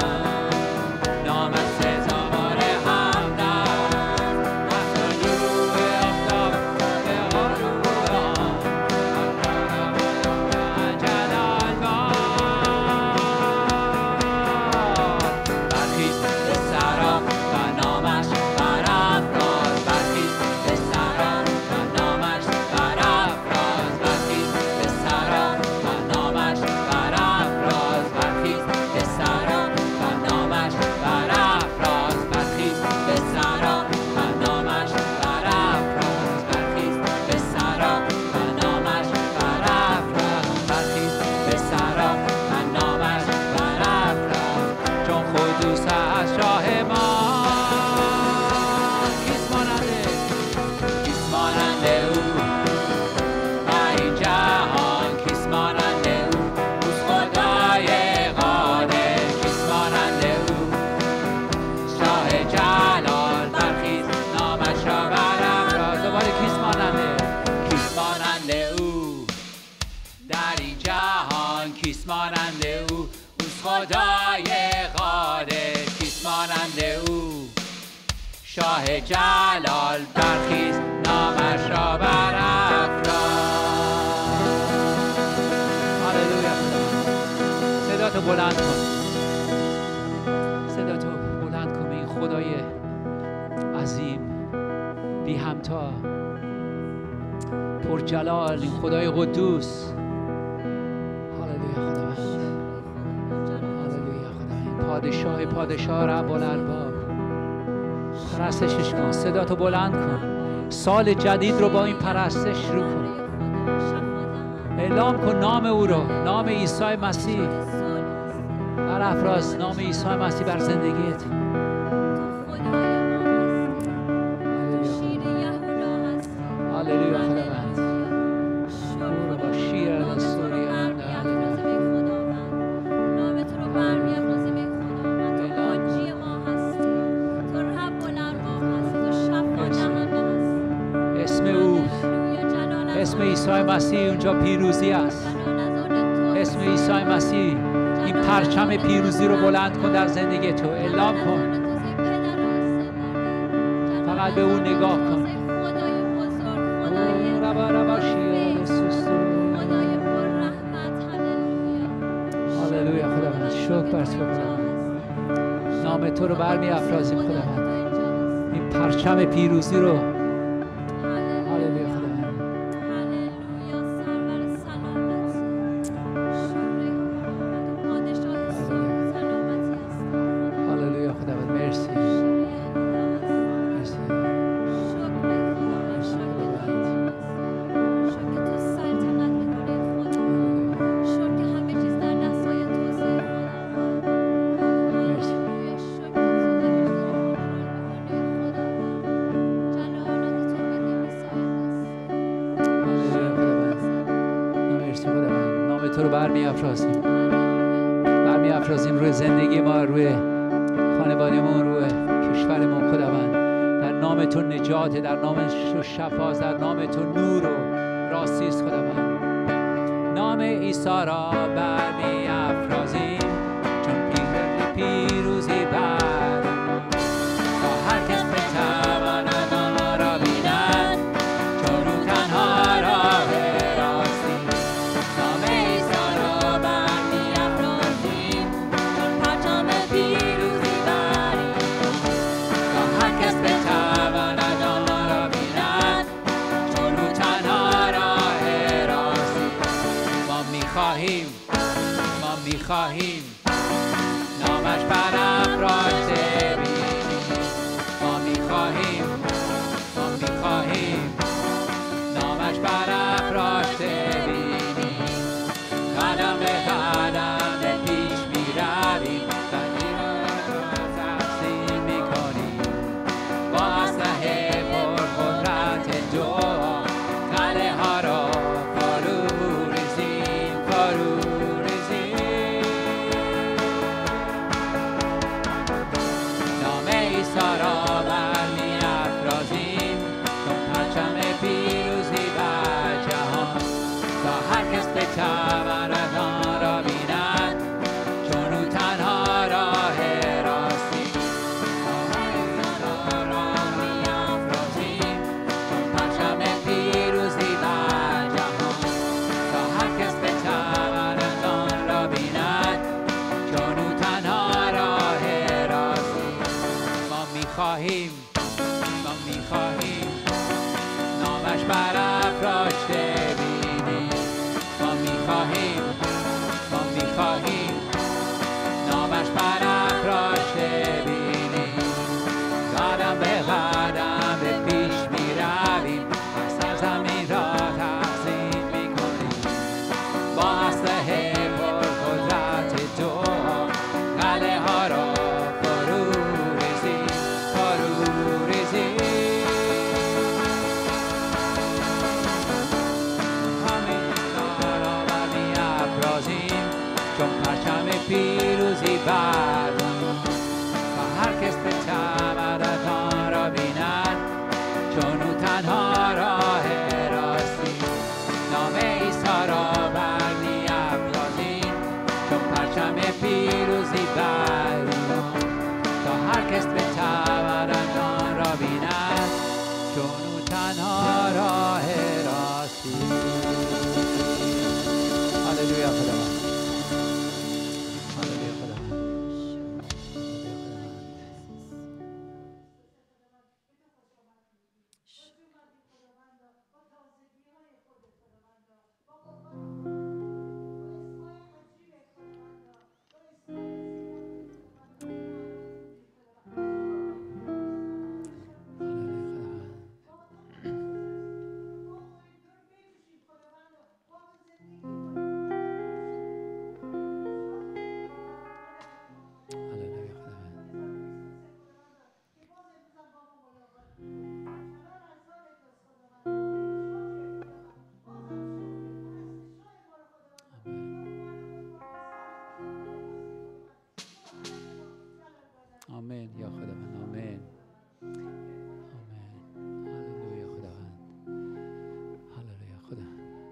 نامش سزاوار حمد است. از طلوع آفتاب به غروب کیست مانند او خدای قادر؟ کیست مانند او شاه جلال؟ برخیز نامش را برافراز. هاللویا. صداتو بلند کن، صداتو بلند کن به این خدای عظیم، بی همتا، پرجلال، این خدای قدوس. پادشاه رب الارباب. پرستشش کن، صداتو بلند کن. سال جدید رو با این پرستش شروع کن. اعلام کن نام او رو، نام عیسی مسیح. برافراز نام عیسی مسیح بر زندگیت. هاللویا خداوند. او رو با شیر دستوری اسم عیسی مسیح اونجا پیروزی است. اسم عیسی مسیح این پرچم پیروزی رو بلند کن در زندگی تو، اعلام کن. فقط به اون نگاه کن. هللویا خداوند، شکر بر تو خداوند. نام تو رو برمی افرازیم خداوند، این پرچم پیروزی رو. هللویا خداوند. هللویا خداوند، مرسی. تو رو برمی افرازیم روی زندگی ما، روی خانوادهمون، روی کشورمون خداوند. در نام تو نجات، در نام تو شفا، در نام تو نور و راستی است خداوند. نام عیسی را برمی افرازیم چون پیروزی بر تا هر کس بتواند آن را بیند چون او تنها راه راستی. نام عیسی را برمی افرازیم چون پرچم پیروزی بریم تا هر کس بتواند آن را بیند چون او تنها راه راستی. ما میخواهیم نامش برافراشته بینیم. ما میخواهیم نامش برافراشته بینیم. قدم به قدم به پیش میرویم، زنجیر را تقسیم میکنیم. با اسلحه پرقدرت دعا قلعه ها را فرو ریزیم. نام عیسی را برمی افرازیم چون پرچم پیروزی بر جهان تا هر کس بتواند آن را بیند چون او تنها راه راستی. نام عیسی را برمی افرازیم چون پرچم پیروزی بر جهان تا هر کس بتواند آن را بیند چون او تنها راه راستی. ما میخواهیم نامش برافراشته بینیم. ما میخواهیم نامش برافراشته بینیم. قدم به قدم به پیش میرویم، هر سرزمین را تقسیم میکنیم. با اسلحه پرقدرت دعا قلعه ها را فرو ریزیم.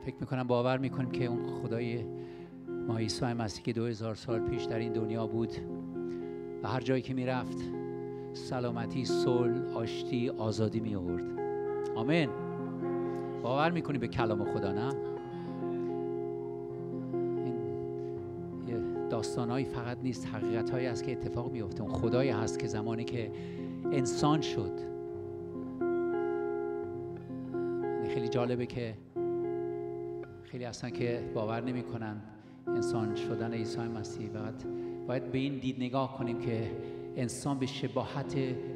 فکر میکنم باور میکنیم که اون خدای ما عیسی مسیح که 2000 سال پیش در این دنیا بود و هر جایی که میرفت سلامتی، صلح، آشتی، آزادی می آورد. آمین. باور میکنیم به کلام خدا؟ نه؟ این داستانهایی فقط نیست، حقیقتهایی است که اتفاق میفته. اون خدایی هست که زمانی که انسان شد، خیلی جالبه که خیلی هستن که باور نمیکنن انسان شدن عیسی مسیح. باید به این دید نگاه کنیم که انسان به شباهت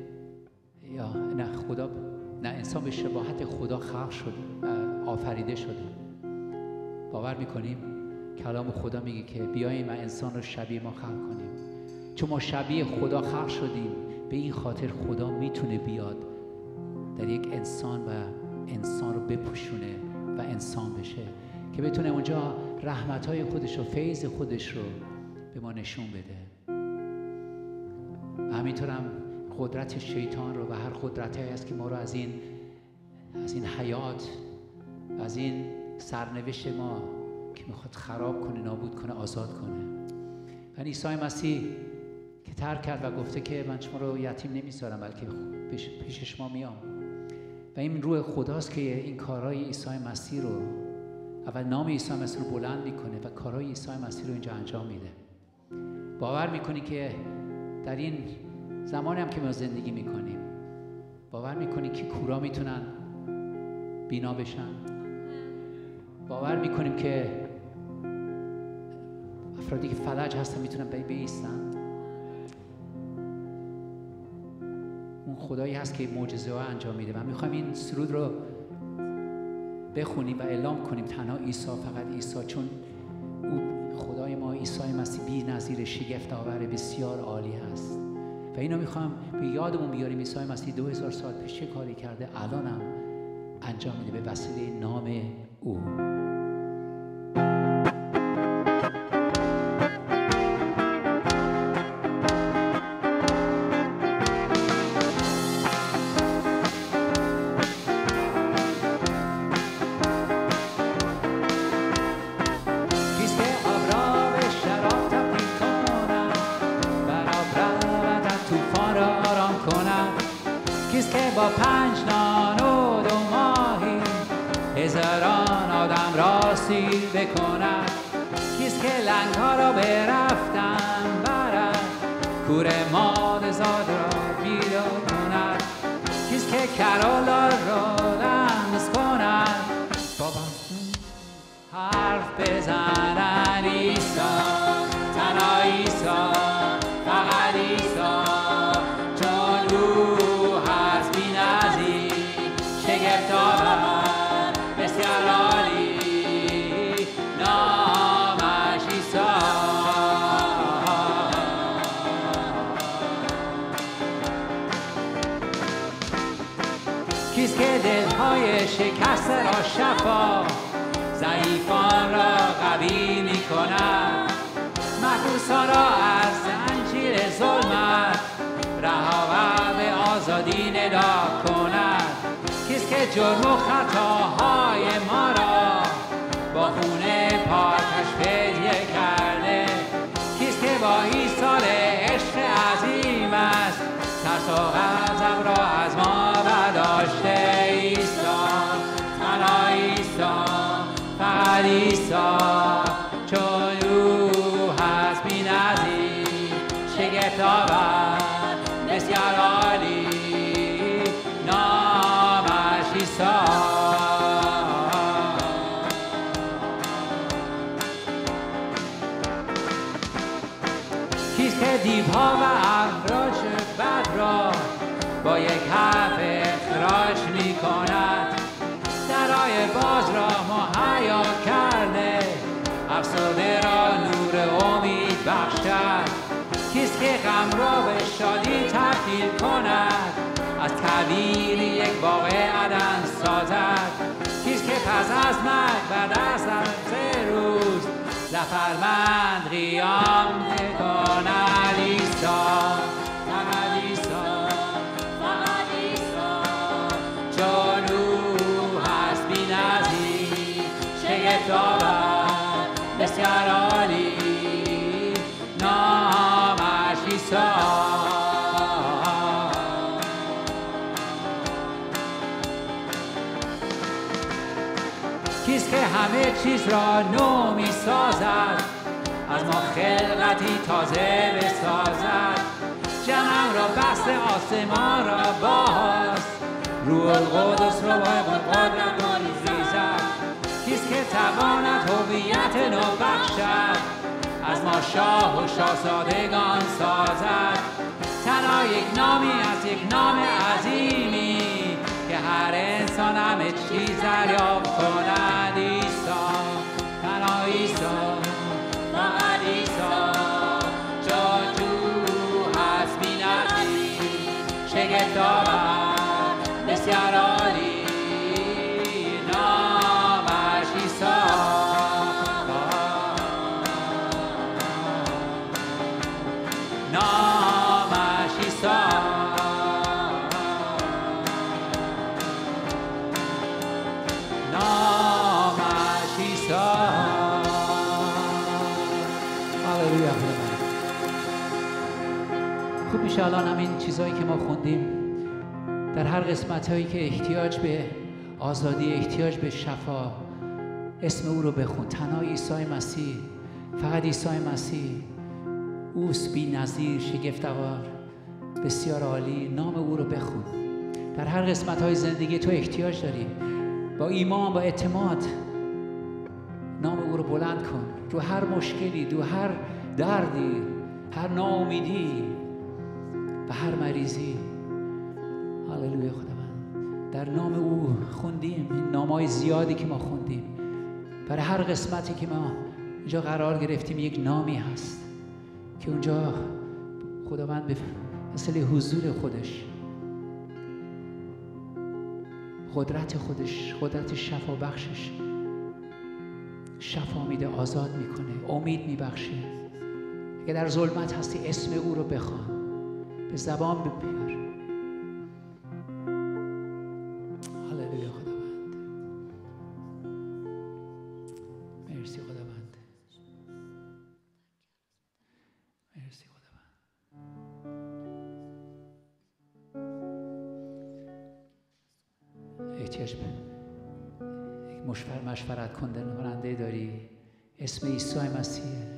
انسان به شباهت خدا خلق شد، آفریده شده. باور میکنیم کلام خدا میگه که بیاییم و انسان رو شبیه ما خلق کنیم. چون ما شبیه خدا خلق شدیم، به این خاطر خدا میتونه بیاد در یک انسان و انسان رو بپوشونه و انسان بشه که بتونه اونجا رحمت‌های خودش و فیض خودش رو به ما نشون بده. و همینطور هم قدرت شیطان رو و هر قدرت‌هایی هست که ما رو از این حیات، از این سرنوشت ما که میخواد خراب کنه، نابود کنه، آزاد کنه. و عیسی مسیح که ترک کرد و گفته که من شما رو یتیم نمیذارم بلکه پیش شما میام. و این روح خداست که این کارهای عیسی مسیح رو، اول نام عیسی مسیح رو بلند میکنه و کارهای عیسی مسیح رو اینجا انجام میده. باور میکنی که در این زمانی هم که ما زندگی میکنیم، باور میکنی که کورا میتونن بینا بشن؟ باور میکنیم که افرادی که فلج هستن میتونن بایستن؟ اون خدایی هست که معجزه ها انجام میده. و میخوایم این سرود رو بخونیم و اعلام کنیم تنها عیسی، فقط عیسی، چون او خدای ما عیسی مسیح بی نظیر، شگفت آور، بسیار عالی هست. و اینو میخوام به یادمون بیاریم عیسی مسیح 2000 سال پیش چه کاری کرده، الان هم انجام میده به وسیله نام او. با 5 نان و 2 ماهی هزاران آدم را سیر بکند؟ کیست که لنگ ها را برفتن برد، کور ماده زاد را بیدار کند؟ کیست که کرالار را لمس کند؟ بابا حرف بزنن عیسی، تنها عیسی، فقط عیسی، چون او بسیار عالی نامش عیسی. کیست که دلهای شکسته را شفا، ضعیفان را قوی می کند؟ محبوسان را از زنجیر ظلمت رها و به آزادی ندا کند؟ کیست که جرم و خطاهای ما را با خون پاکش فدیه کرده؟ کیست که با ایثار عشق عظیم است ترس و غضب را از ما برداشته؟ عیسی، تنها عیسی، فقط عیسی، چون او هست بی‌نظیر، شگفت آور، بسیار عالی نامش عیسی. کیست که دیوها و افراج بد را با یک حرف اخراج می کند؟ درای باز را مهیا کرده، افسرده را نور امید بخشد. کیست که غم را به شادی تبدیل کند، از تعبیر یک باغ عدن سازد؟ کیست که پس از مرگ بعد از 3 روز زفرمند قیام کند؟ عیسی، فقط عیسی، فقط عیسی، چون او هست بی‌نظیر، شگفت کیست که همه چیز را نو می سازد، از ما خلقتی تازه بسازد، جهان را بست آسمان را باز، روح القدس رو با قدرت می‌ریزد. کیست که تواند هویت نو بخشد، از ما شاه و شاهزادگان سازد، تنها یک نامی از یک نام عظیمی که هر انسان همه چیز دریافت کند. عیسی، تنها عیسی، فقط عیسی، جان تو هست بی‌نظیر، شگفت‌آور، بسیار عالی، نامش عیسی. نامش عیسی. نامش عیسی. هللویا. خوب میشه الان همین چیزهایی که ما خوندیم در هر قسمت هایی که احتیاج به آزادی، احتیاج به شفا، اسم او رو بخون. تنها عیسی مسیح، فقط عیسی مسیح، اوست بی نظیر، شگفت‌آور، بسیار عالی. نام او رو بخون. در هر قسمت های زندگی تو احتیاج داری، با ایمان، با اعتماد نام او رو بلند کن. تو هر مشکلی، تو هر دردی، هر ناامیدی و هر مریضی. هللویا خداوند. در نام او خوندیم، این نام‌های زیادی که ما خوندیم، برای هر قسمتی که ما اینجا قرار گرفتیم یک نامی هست که اونجا خداوند به وسیله حضور خودش، قدرت خودش، قدرت شفا بخشش شفا میده، آزاد میکنه، امید میبخشه. اگه در ظلمت هستی اسم او رو بخوان، به زبان بیار. هللویا خداوند. مرسی خداوند. مرسی خداوند. احتیاج به مشورت کننده داری، اسم عیسی مسیحه.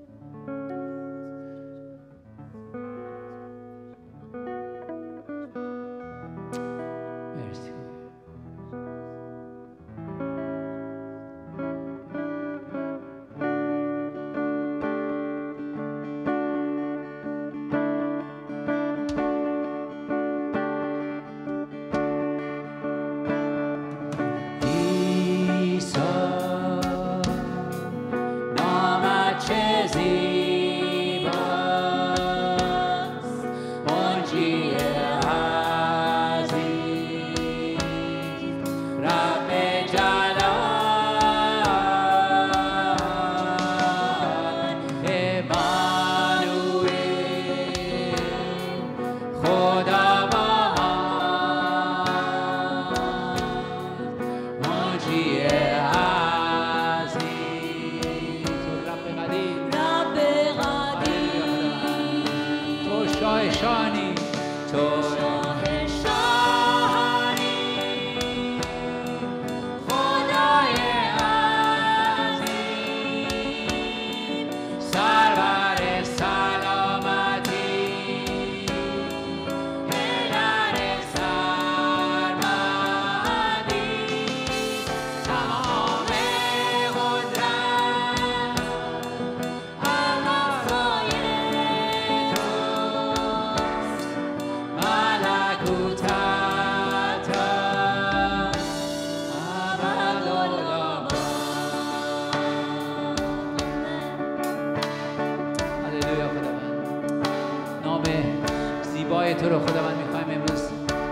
تو رو خداوند میخوایم امروز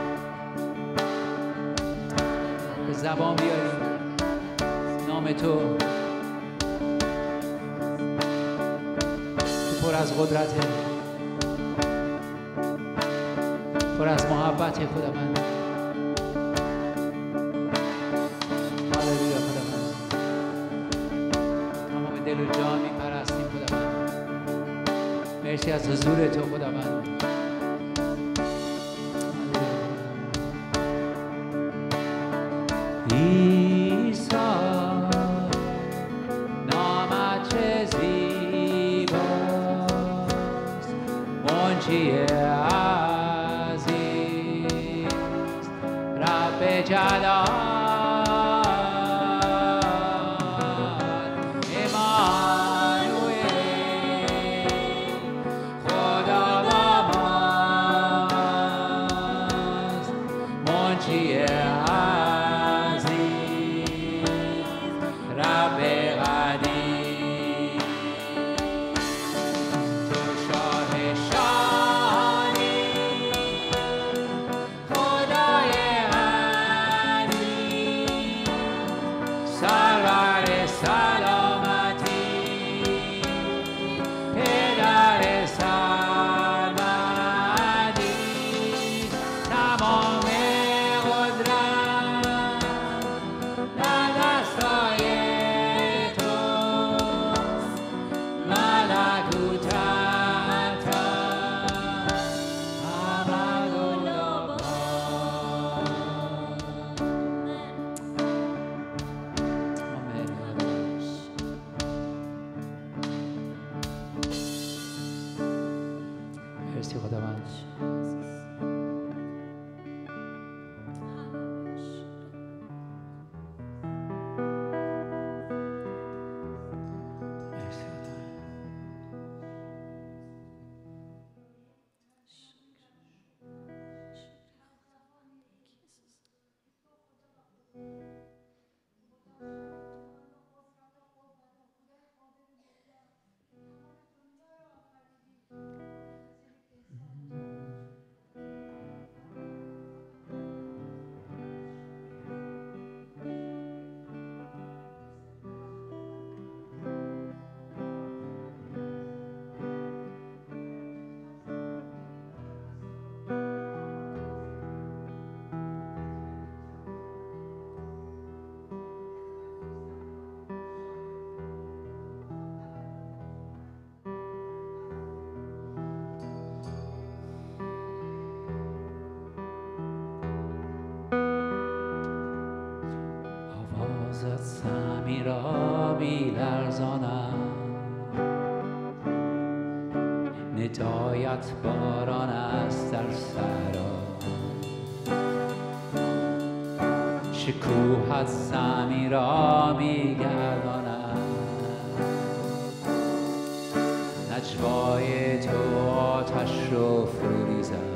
به زبان بیاریم. نام تو که پر از قدرته، پر از محبت خداوند. هللویا خداوند. تمام دل و جان میپرستیم خداوند. مرسی مرسی از حضور تو خداوند. عیسی نامت چه زیباست، منجی عزیز رب جلال. را بی‌لرزانم، ندایت باران است در سرا، شکوهت زمین را می‌گرداند، نجوای تو آتش رو فروریزد.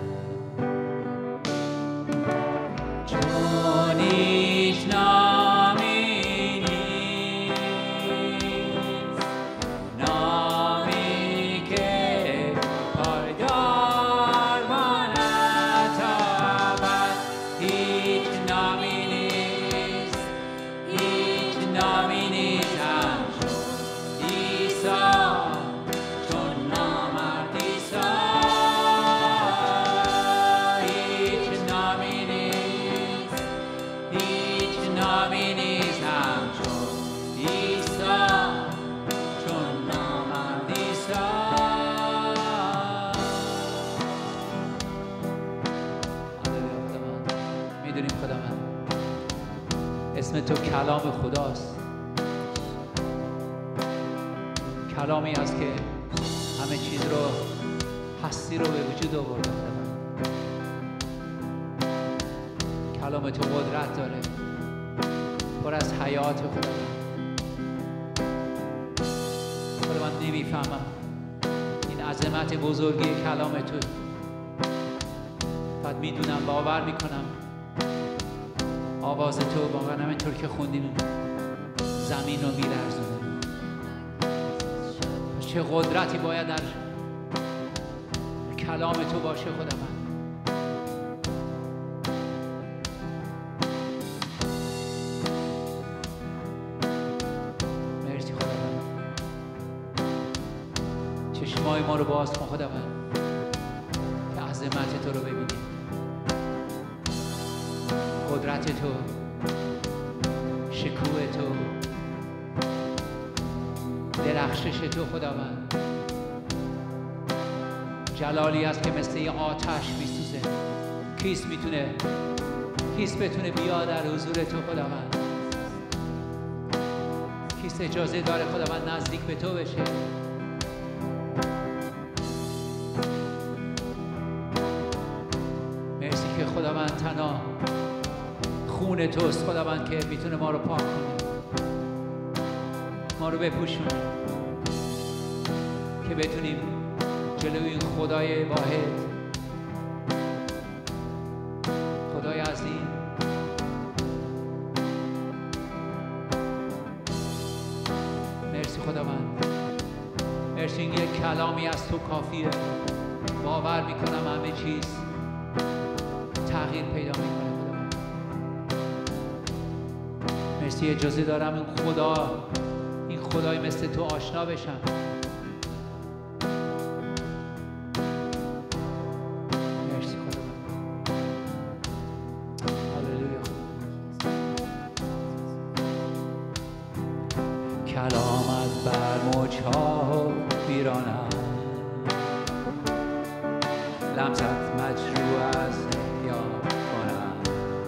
چون هیچ تو کلام خداست، کلامی است که همه چیز رو، هستی رو به وجود آورده. کلام تو قدرت داره، پر از حیات خدا. من نمیفهمم این عظمت بزرگی کلام تو، بعد میدونم، باور میکنم آواز تو واقعا همینطور که خوندیم زمین رو میلرزونه. چه قدرتی باید در کلام تو باشه خدا من. مرسی خدا من. چشمای ما رو باز کن خدا من که عظمت تو رو ببینیم، قدرت تو، شکوه تو، درخشش تو خداوند. جلالی است که مثل یه آتش میسوزه. کیست بتونه بیاد در حضور تو خداوند؟ کیست اجازه داره خداوند نزدیک به تو بشه؟ مرسی که خداوند تنها خون توست خداوند که میتونه ما رو پاک کنه، ما رو بپوشونه، که بتونیم جلوی این خدای واحد، خدای عظیم، مرسی خداوند. مرسی این یک کلامی از تو کافیه. باور میکنم همه چیز تغییر پیدا میکنه خداوند. مرسی اجازه دارم این خدای مثل تو آشنا بشم. مرسی خداوند. هللویا. کلامت بر موجها میراند، لمست مجروح از یاد کنم،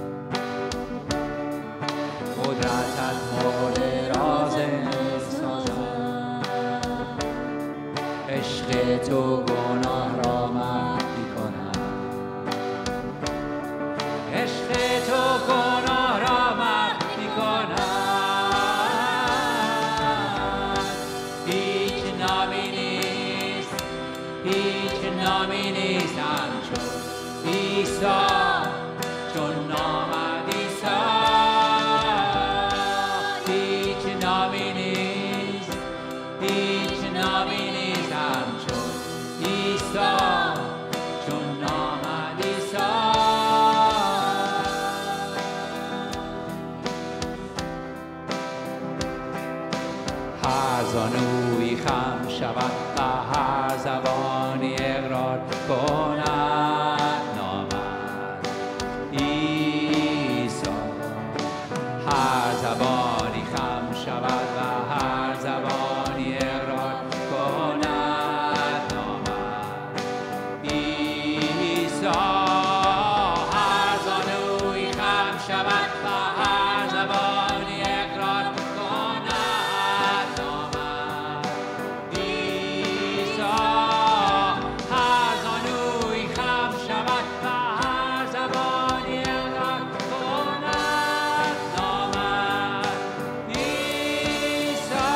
قدرتت مول راز سازم، عشق تو گناه را محو می‌کند، عشق تو گناه را محو می‌کند. هیچ نامی نیست همچون عیسی، چون نامد عیسی. هیچ نامی نیست همچون عیسی، چون نامد عیسی. هر زانویی خم شود و هر زبانی اقرار کند نامد عیسی. هر زبانی خم شود و هر زبانی اقرار کند نامد عیسی. هر زانویی خم شود و هر زبانی اقرار کند نامد عیسی. هر زانویی خم شود و هر زبانی اقرار کند نامد عیسی.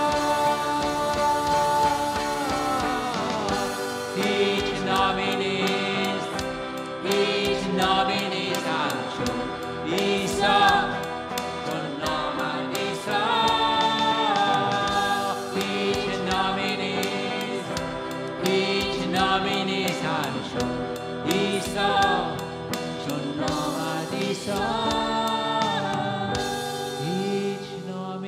هیچ نامی نیست همچون عیسی، چون نامد عیسی. هیچ نامی نیست همچون عیسی، چون نامد عیسی. هیچ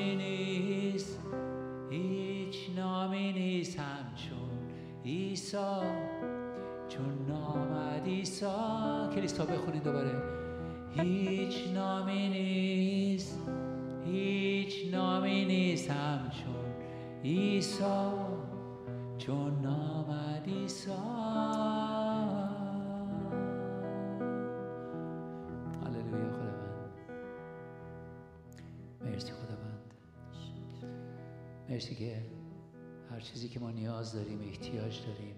نامی نیست همچون عیسی، چون نامد عیسی. کلیسا بخونید دوباره. هیچ نامی نیست همچون عیسی، چون نامد عیسی. هللویا خداوند. مرسی خداوند. مرسی که هر چیزی که ما نیاز داریم، احتیاج داریم،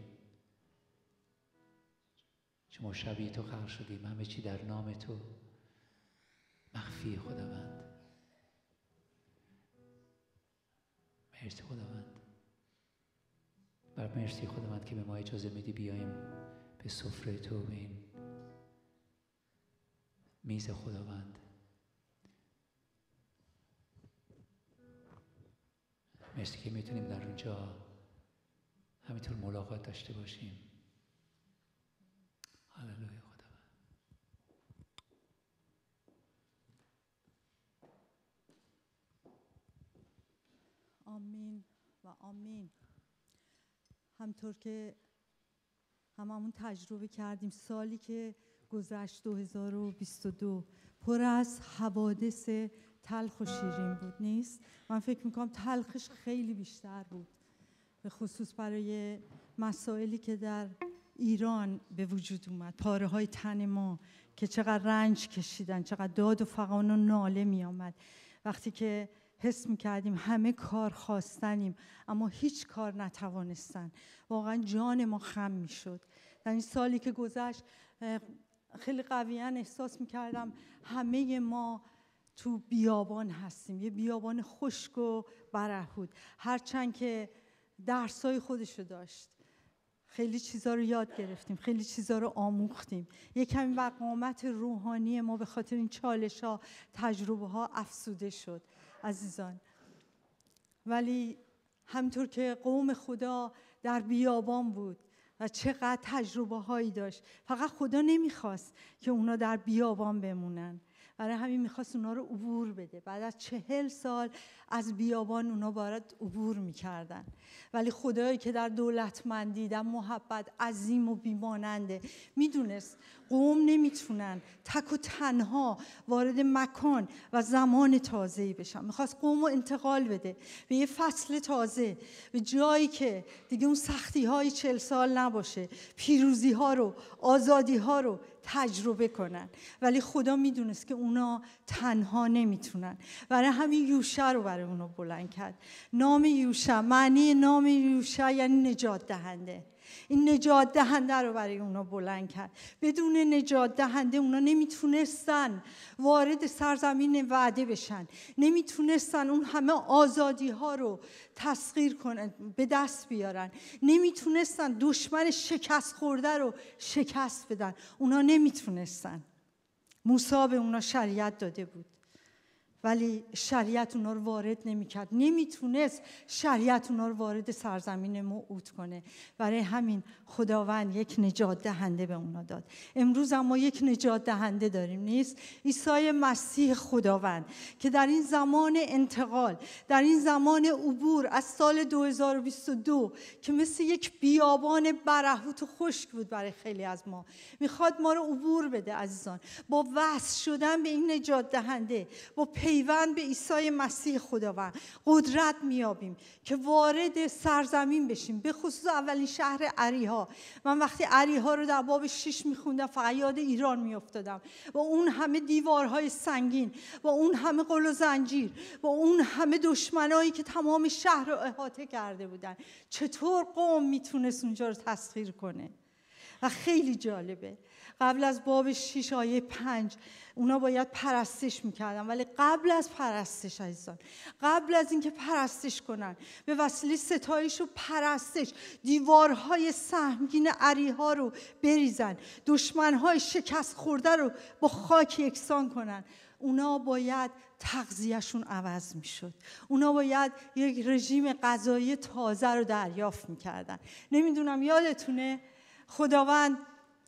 چون ما شبیه تو خلق شدیم، همه چی در نام تو مخفی خداوند. مرسی خداوند. مرسی خداوند که به ما اجازه میدی بیایم به سفره تو، به این میز خداوند. مرسی که میتونیم در اونجا همینطور ملاقات داشته باشیم. هللویا خداوند. آمین و آمین. همطور که هممون تجربه کردیم، سالی که گذشت 2022 پر از حوادث تلخ و شیرین بود، نیست؟ من فکر میکنم تلخش خیلی بیشتر بود، به خصوص برای مسائلی که در ایران به وجود اومد، پاره های تن ما که چقدر رنج کشیدن، چقدر داد و فغان و ناله می آمد. وقتی که حس می کردیم همه کار خواستنیم اما هیچ کار نتوانستن، واقعا جان ما خم می شد. در این سالی که گذشت خیلی قویاً احساس می کردم همه ما تو بیابان هستیم، یه بیابان خشک و برهود، هرچند که درسای خودشو داشت. خیلی چیزا رو یاد گرفتیم، خیلی چیزا رو آموختیم. یک کمی وقامت روحانی ما به خاطر این چالش‌ها، تجربه‌ها افزوده شد عزیزان. ولی همطور که قوم خدا در بیابان بود و چقدر تجربه‌هایی داشت، فقط خدا نمیخواست که اونا در بیابان بمونن، برای همین میخواست اونا رو عبور بده. بعد از 40 سال از بیابان اونا باید عبور میکردن. ولی خدایی که در دولتمندی، در محبت عظیم و بیماننده، میدونست قوم نمیتونن تک و تنها وارد مکان و زمان تازه‌ای بشن. میخواست قوم رو انتقال بده به یه فصل تازه، به جایی که دیگه اون سختی‌های 40 سال نباشه، پیروزی‌ها رو، آزادی‌ها رو تجربه کنن. ولی خدا میدونست که اونا تنها نمیتونن، برای همین یوشع رو برای اونا بلند کرد. نام یوشع، معنی نام یوشع یعنی نجات دهنده. این نجات دهنده رو برای اونا بلند کرد. بدون نجات دهنده اونا نمیتونستن وارد سرزمین وعده بشن، نمیتونستن اون همه آزادی ها رو تسخیر کنن، به دست بیارن، نمیتونستن دشمن شکست خورده رو شکست بدن. اونا نمیتونستن. موسی به اونا شریعت داده بود ولی شریعت اونا رو وارد نمی‌کرد، نمیتونست شریعت اونا رو وارد سرزمین موعود کنه. برای همین خداوند یک نجات دهنده به اونا داد. امروز ما یک نجات دهنده داریم، نیست؟ عیسی مسیح خداوند که در این زمان انتقال، در این زمان عبور از سال 2022 که مثل یک بیابان برهوت و خشک بود برای خیلی از ما، میخواد ما رو عبور بده عزیزان. با وصل شدن به این نجات دهنده، با پیوند به عیسی مسیح خداوند، قدرت میابیم که وارد سرزمین بشیم، به خصوص اولین شهر اریحا. من وقتی اریحا رو در باب 6 میخوندم فقط یاد ایران میافتادم، با اون همه دیوارهای سنگین، با اون همه قل و زنجیر، با اون همه دشمنایی که تمام شهر رو احاطه کرده بودن. چطور قوم میتونست اونجا رو تسخیر کنه؟ و خیلی جالبه، قبل از باب 6 آیه 5 اونا باید پرستش میکردن، ولی قبل از پرستش عزیزان، قبل از اینکه پرستش کنن، به وسیله ستایش و پرستش دیوارهای سهمگین اریحا رو بریزن، دشمنهای شکست خورده رو با خاک یکسان کنن، اونا باید تغذیه‌شون عوض میشد. اونا باید یک رژیم غذایی تازه رو دریافت میکردن. نمیدونم یادتونه خداوند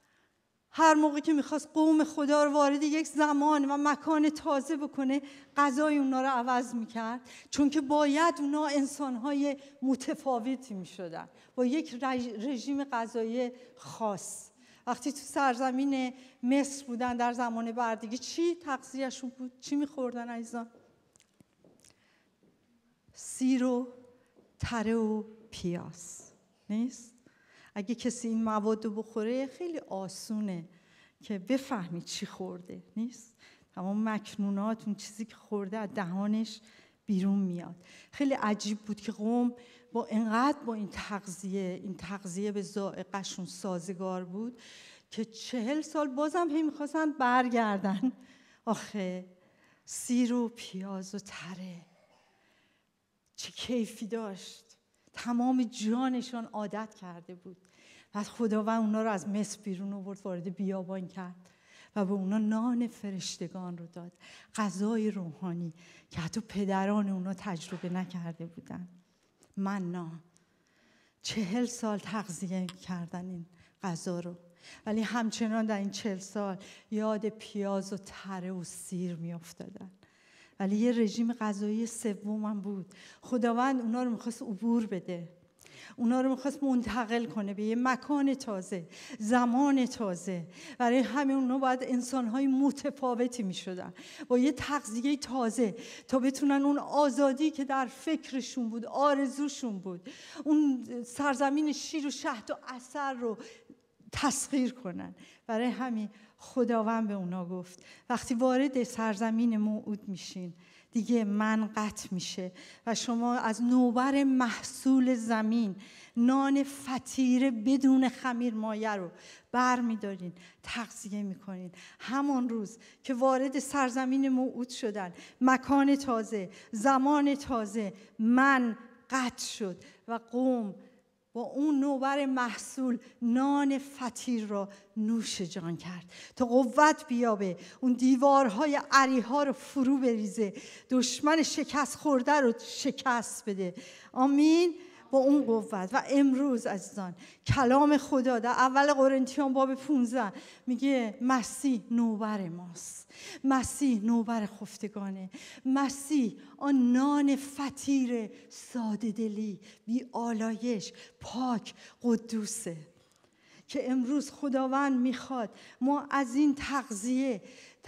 هر موقع که میخواست قوم خدا رو وارد یک زمان و مکان تازه بکنه، غذای اونا رو عوض میکرد، چون که باید اونا انسانهای متفاوتی میشدن با یک رژیم غذایی خاص. وقتی تو سرزمین مصر بودن در زمان بردگی، چی تغذیه‌شون بود؟ چی میخوردن عزیزان؟ سیر و تره و پیاز، نیست؟ اگه کسی این مواد رو بخوره خیلی آسونه که بفهمی چی خورده، نیست؟ تمام مکنونات، اون چیزی که خورده از دهانش بیرون میاد. خیلی عجیب بود که قوم با این تغذیه به ذائقه‌شون سازگار بود که 40 سال بازم هی میخواستن برگردن. آخه سیر و پیاز و تره چه کیفی داشت، تمام جانشان عادت کرده بود. بعد خداوند اونا رو از مصر بیرون آورد، وارد بیابان کرد و به اونا نان فرشتگان رو داد، غذای روحانی که حتی پدران اونا تجربه نکرده بودن. منا 40 سال تغذیه کردن این غذا رو، ولی همچنان در این 40 سال یاد پیاز و تره و سیر می افتادن. ولی یه رژیم غذایی سوم هم بود. خداوند اونا رو میخواست عبور بده، اونا رو میخواست منتقل کنه به یه مکان تازه، زمان تازه. برای همین اونا باید انسانهای متفاوتی میشدن با یه تغذیه تازه تا بتونن اون آزادی که در فکرشون بود، آرزوشون بود، اون سرزمین شیر و شهد و عسل رو تسخیر کنن. برای همین خداوند به اونا گفت وقتی وارد سرزمین موعود میشین دیگه من قطع میشه و شما از نوبر محصول زمین نان فطیر بدون خمیر مایه رو بر میدارین تغذیه میکنین. همون روز که وارد سرزمین موعود شدن، مکان تازه، زمان تازه، من قطع شد و قوم با اون نوبر محصول نان فطیر را نوش جان کرد تا قوت بیابه، اون دیوارهای عریها رو فرو بریزه، دشمن شکست خورده رو شکست بده. آمین. با اون قوت. و امروز عزیزان کلام خدا در اول قرنتیان باب 15 میگه مسیح نوبر ماست، مسیح نوبر خفتگانه، مسیح آن نان فطیر ساده دلی بی آلایش پاک قدوسه که امروز خداوند میخواد ما از این تغذیه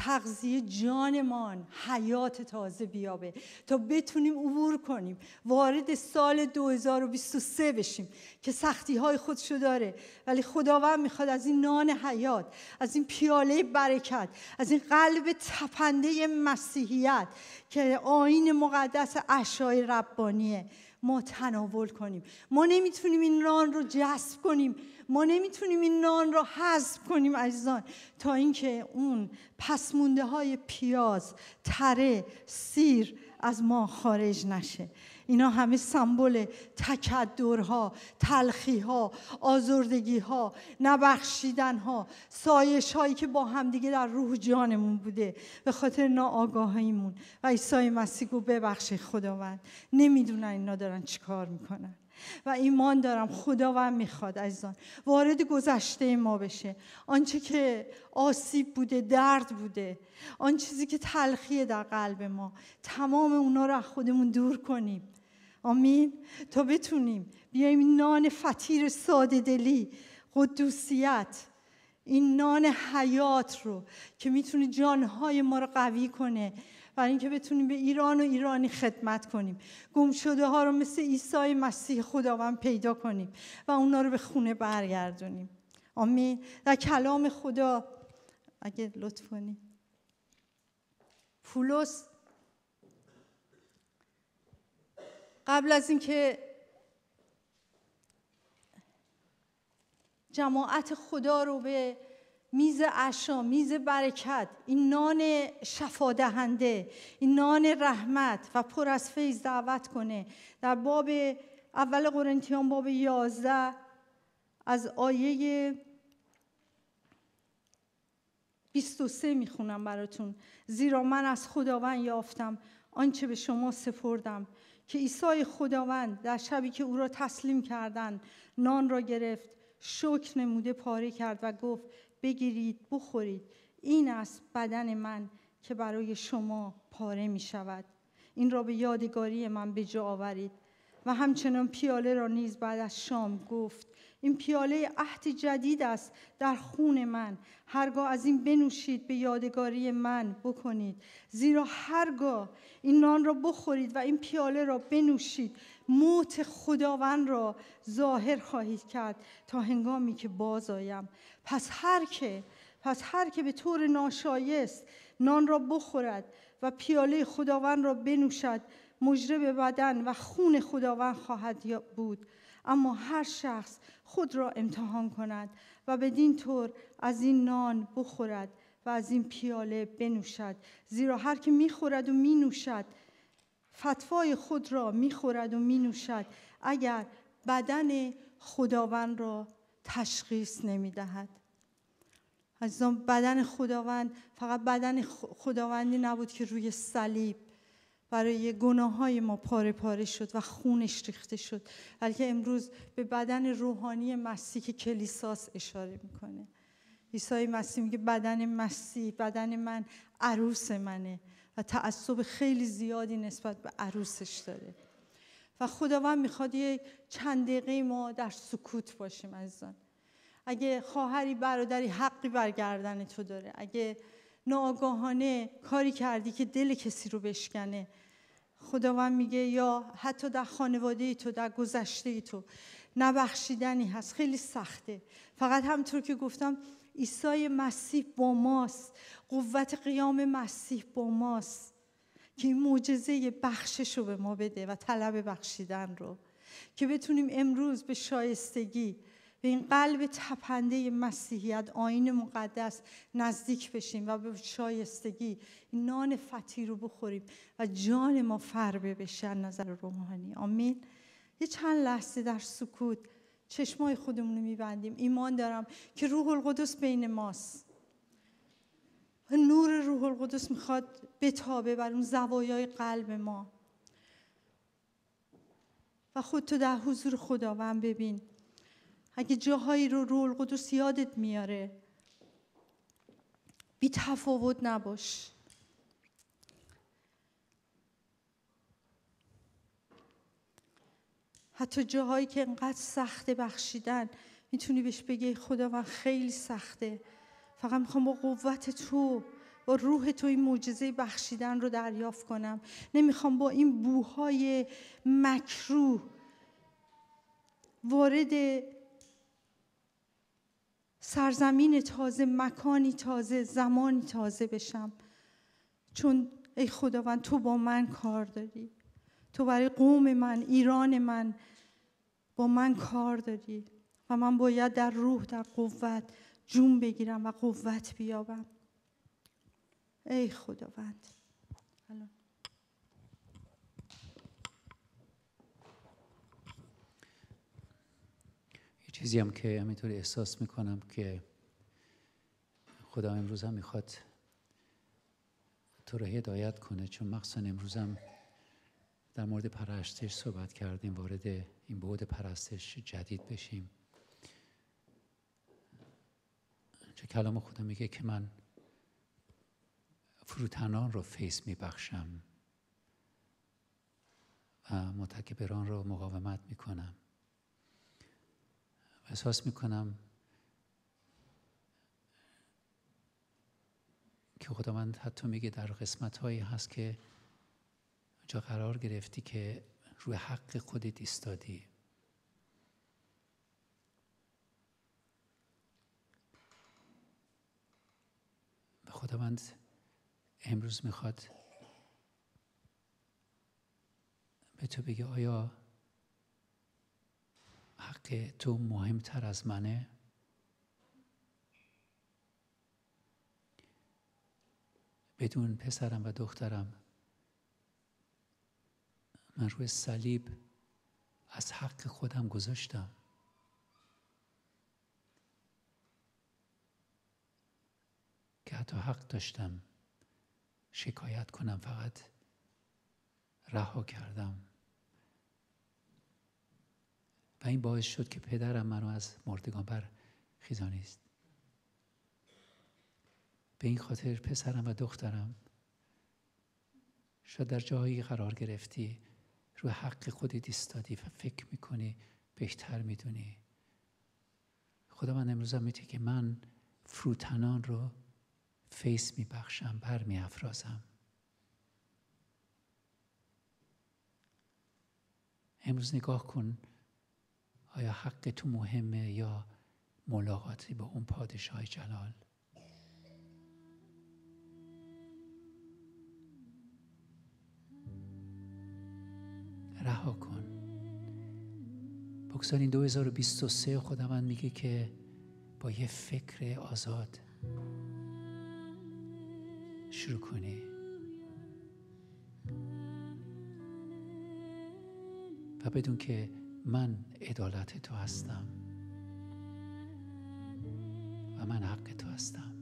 جانمان حیات تازه بیابه تا بتونیم عبور کنیم، وارد سال 2023 بشیم که سختی های خودشو داره، ولی خداوند میخواد از این نان حیات، از این پیاله برکت، از این قلب تپنده مسیحیت که آیین مقدس عشای ربانیه ما تناول کنیم. ما نمیتونیم این نان رو جذب کنیم، ما نمیتونیم این نان رو حذف کنیم عزیزان تا اینکه اون پسمونده های پیاز، تره، سیر از ما خارج نشه. اینا همه سمبل تکدرها، تلخیها، آزردگیها، نبخشیدنها، سایش‌هایی که با هم دیگه در روح جانمون بوده به خاطر ناآگاهیمون. و عیسی مسیح گفت ببخش خداوند، نمیدونن اینا دارن چیکار میکنن. و ایمان دارم خداوند میخواد عزیزان وارد گذشته ما بشه، آنچه که آسیب بوده، درد بوده، آن چیزی که تلخیه در قلب ما، تمام اونا رو از خودمون دور کنیم. آمین. تا بتونیم بیایم این نان فطیر ساده دلی، قدوسیت، این نان حیات رو که میتونه جانهای ما رو قوی کنه برای اینکه بتونیم به ایران و ایرانی خدمت کنیم، گم شده ها رو مثل عیسی مسیح خداوند پیدا کنیم و اونا رو به خونه برگردونیم. آمین. در کلام خدا اگه لطف کنی پولس قبل از اینکه جماعت خدا رو به میز عشا، میز برکت، این نان شفادهنده، این نان رحمت و پر از فیض دعوت کنه، در باب اول قرنتیان باب 11 از آیه 23 میخونم براتون. زیرا من از خداوند یافتم آنچه به شما سپردم که عیسی خداوند در شبی که او را تسلیم کردند نان را گرفت، شکر نموده پاره کرد و گفت بگیرید بخورید، این است بدن من که برای شما پاره می شود، این را به یادگاری من به جا آورید. و همچنان پیاله را نیز بعد از شام گفت این پیاله عهد جدید است در خون من، هرگاه از این بنوشید به یادگاری من بکنید. زیرا هرگاه این نان را بخورید و این پیاله را بنوشید موت خداوند را ظاهر خواهید کرد تا هنگامی که باز آیم. پس هر که به طور ناشایست نان را بخورد و پیاله خداوند را بنوشد مجری به بدن و خون خداوند خواهد بود. اما هر شخص خود را امتحان کند و بدین طور از این نان بخورد و از این پیاله بنوشد. زیرا هر که میخورد و مینوشد فتوای خود را میخورد و مینوشد اگر بدن خداوند را تشخیص نمیدهد. عزیزان بدن خداوند فقط بدن خداوندی نبود که روی صلیب برای گناههای ما پاره پاره شد و خونش ریخته شد، بلکه امروز به بدن روحانی مسیح که کلیساس اشاره میکنه. عیسی مسیح میگه بدن مسیح، بدن من عروس منه و تعصب خیلی زیادی نسبت به عروسش داره. و خداوند میخواد یه چند دقیقه ما در سکوت باشیم عزیزان. اگه خواهری برادری حقی بر گردن تو داره، اگه ناآگاهانه کاری کردی که دل کسی رو بشکنه، خداوند میگه یا حتی در خانواده تو، در گذشته تو، نبخشیدنی هست، خیلی سخته. فقط همونطور که گفتم عیسی مسیح با ماست، قوت قیام مسیح با ماست که این معجزه بخشش رو به ما بده و طلب بخشیدن رو، که بتونیم امروز به شایستگی به این قلب تپنده مسیحیت، آیین مقدس نزدیک بشیم و به شایستگی این نان فطیر رو بخوریم و جان ما فربه بشه از نظر روحانی. آمین. یه چند لحظه در سکوت چشمای خودمون رو میبندیم. ایمان دارم که روح القدس بین ماست و نور روح القدس میخواد بتابه بر اون زوایای قلب ما و خودتو در حضور خداوند ببین. اگه جاهایی رو روح القدس یادت میاره، بی تفاوت نباش. حتی جاهایی که انقدر سخته بخشیدن، میتونی بهش بگی خداوند خیلی سخته، فقط میخوام با قوت تو، با روح تو این معجزه بخشیدن رو دریافت کنم. نمیخوام با این بوهای مکروه وارد سرزمین تازه، مکانی تازه، زمانی تازه بشم، چون ای خداوند تو با من کار داری، تو برای قوم من، ایران من با من کار داری و من باید در روح، در قوت جون بگیرم و قوت بیابم. ای خداوند. یه چیزی هم که همینطوری احساس میکنم که خدا امروز هم میخواد تو رو هدایت کنه، چون مخصوصا امروز هم در مورد پرستش صحبت کردیم، وارد این بعد پرستش جدید بشیم. چه کلام خدا میگه که من فروتنان رو فیض میبخشم و متکبران رو مقاومت میکنم. احساس میکنم که خداوند حتی میگه در قسمت هایی هست که جا قرار گرفتی که روی حق خودت ایستادی، و خداوند امروز میخواد به تو بگه آیا حق تو مهمتر از منه؟ بدون پسرم و دخترم من روی صلیب از حق خودم گذاشتم. که حتی حق داشتم شکایت کنم، فقط رها کردم و این باعث شد که پدرم منو از مردگان برخیزانید. به این خاطر پسرم و دخترم، شاید در جایی قرار گرفتی روی حق خودت ایستادی و فکر میکنی بهتر میدونی. خدا من امروز هم میگه که من فروتنان رو فیض میبخشم، بر میافرازم. امروز نگاه کن، آیا حق تو مهمه یا ملاقاتی با اون پادشاه جلال؟ رها کن، بگذار این 2023 خداوند میگه که با یه فکر آزاد شروع کنی و بدون که من عدالت تو هستم و من حق تو هستم.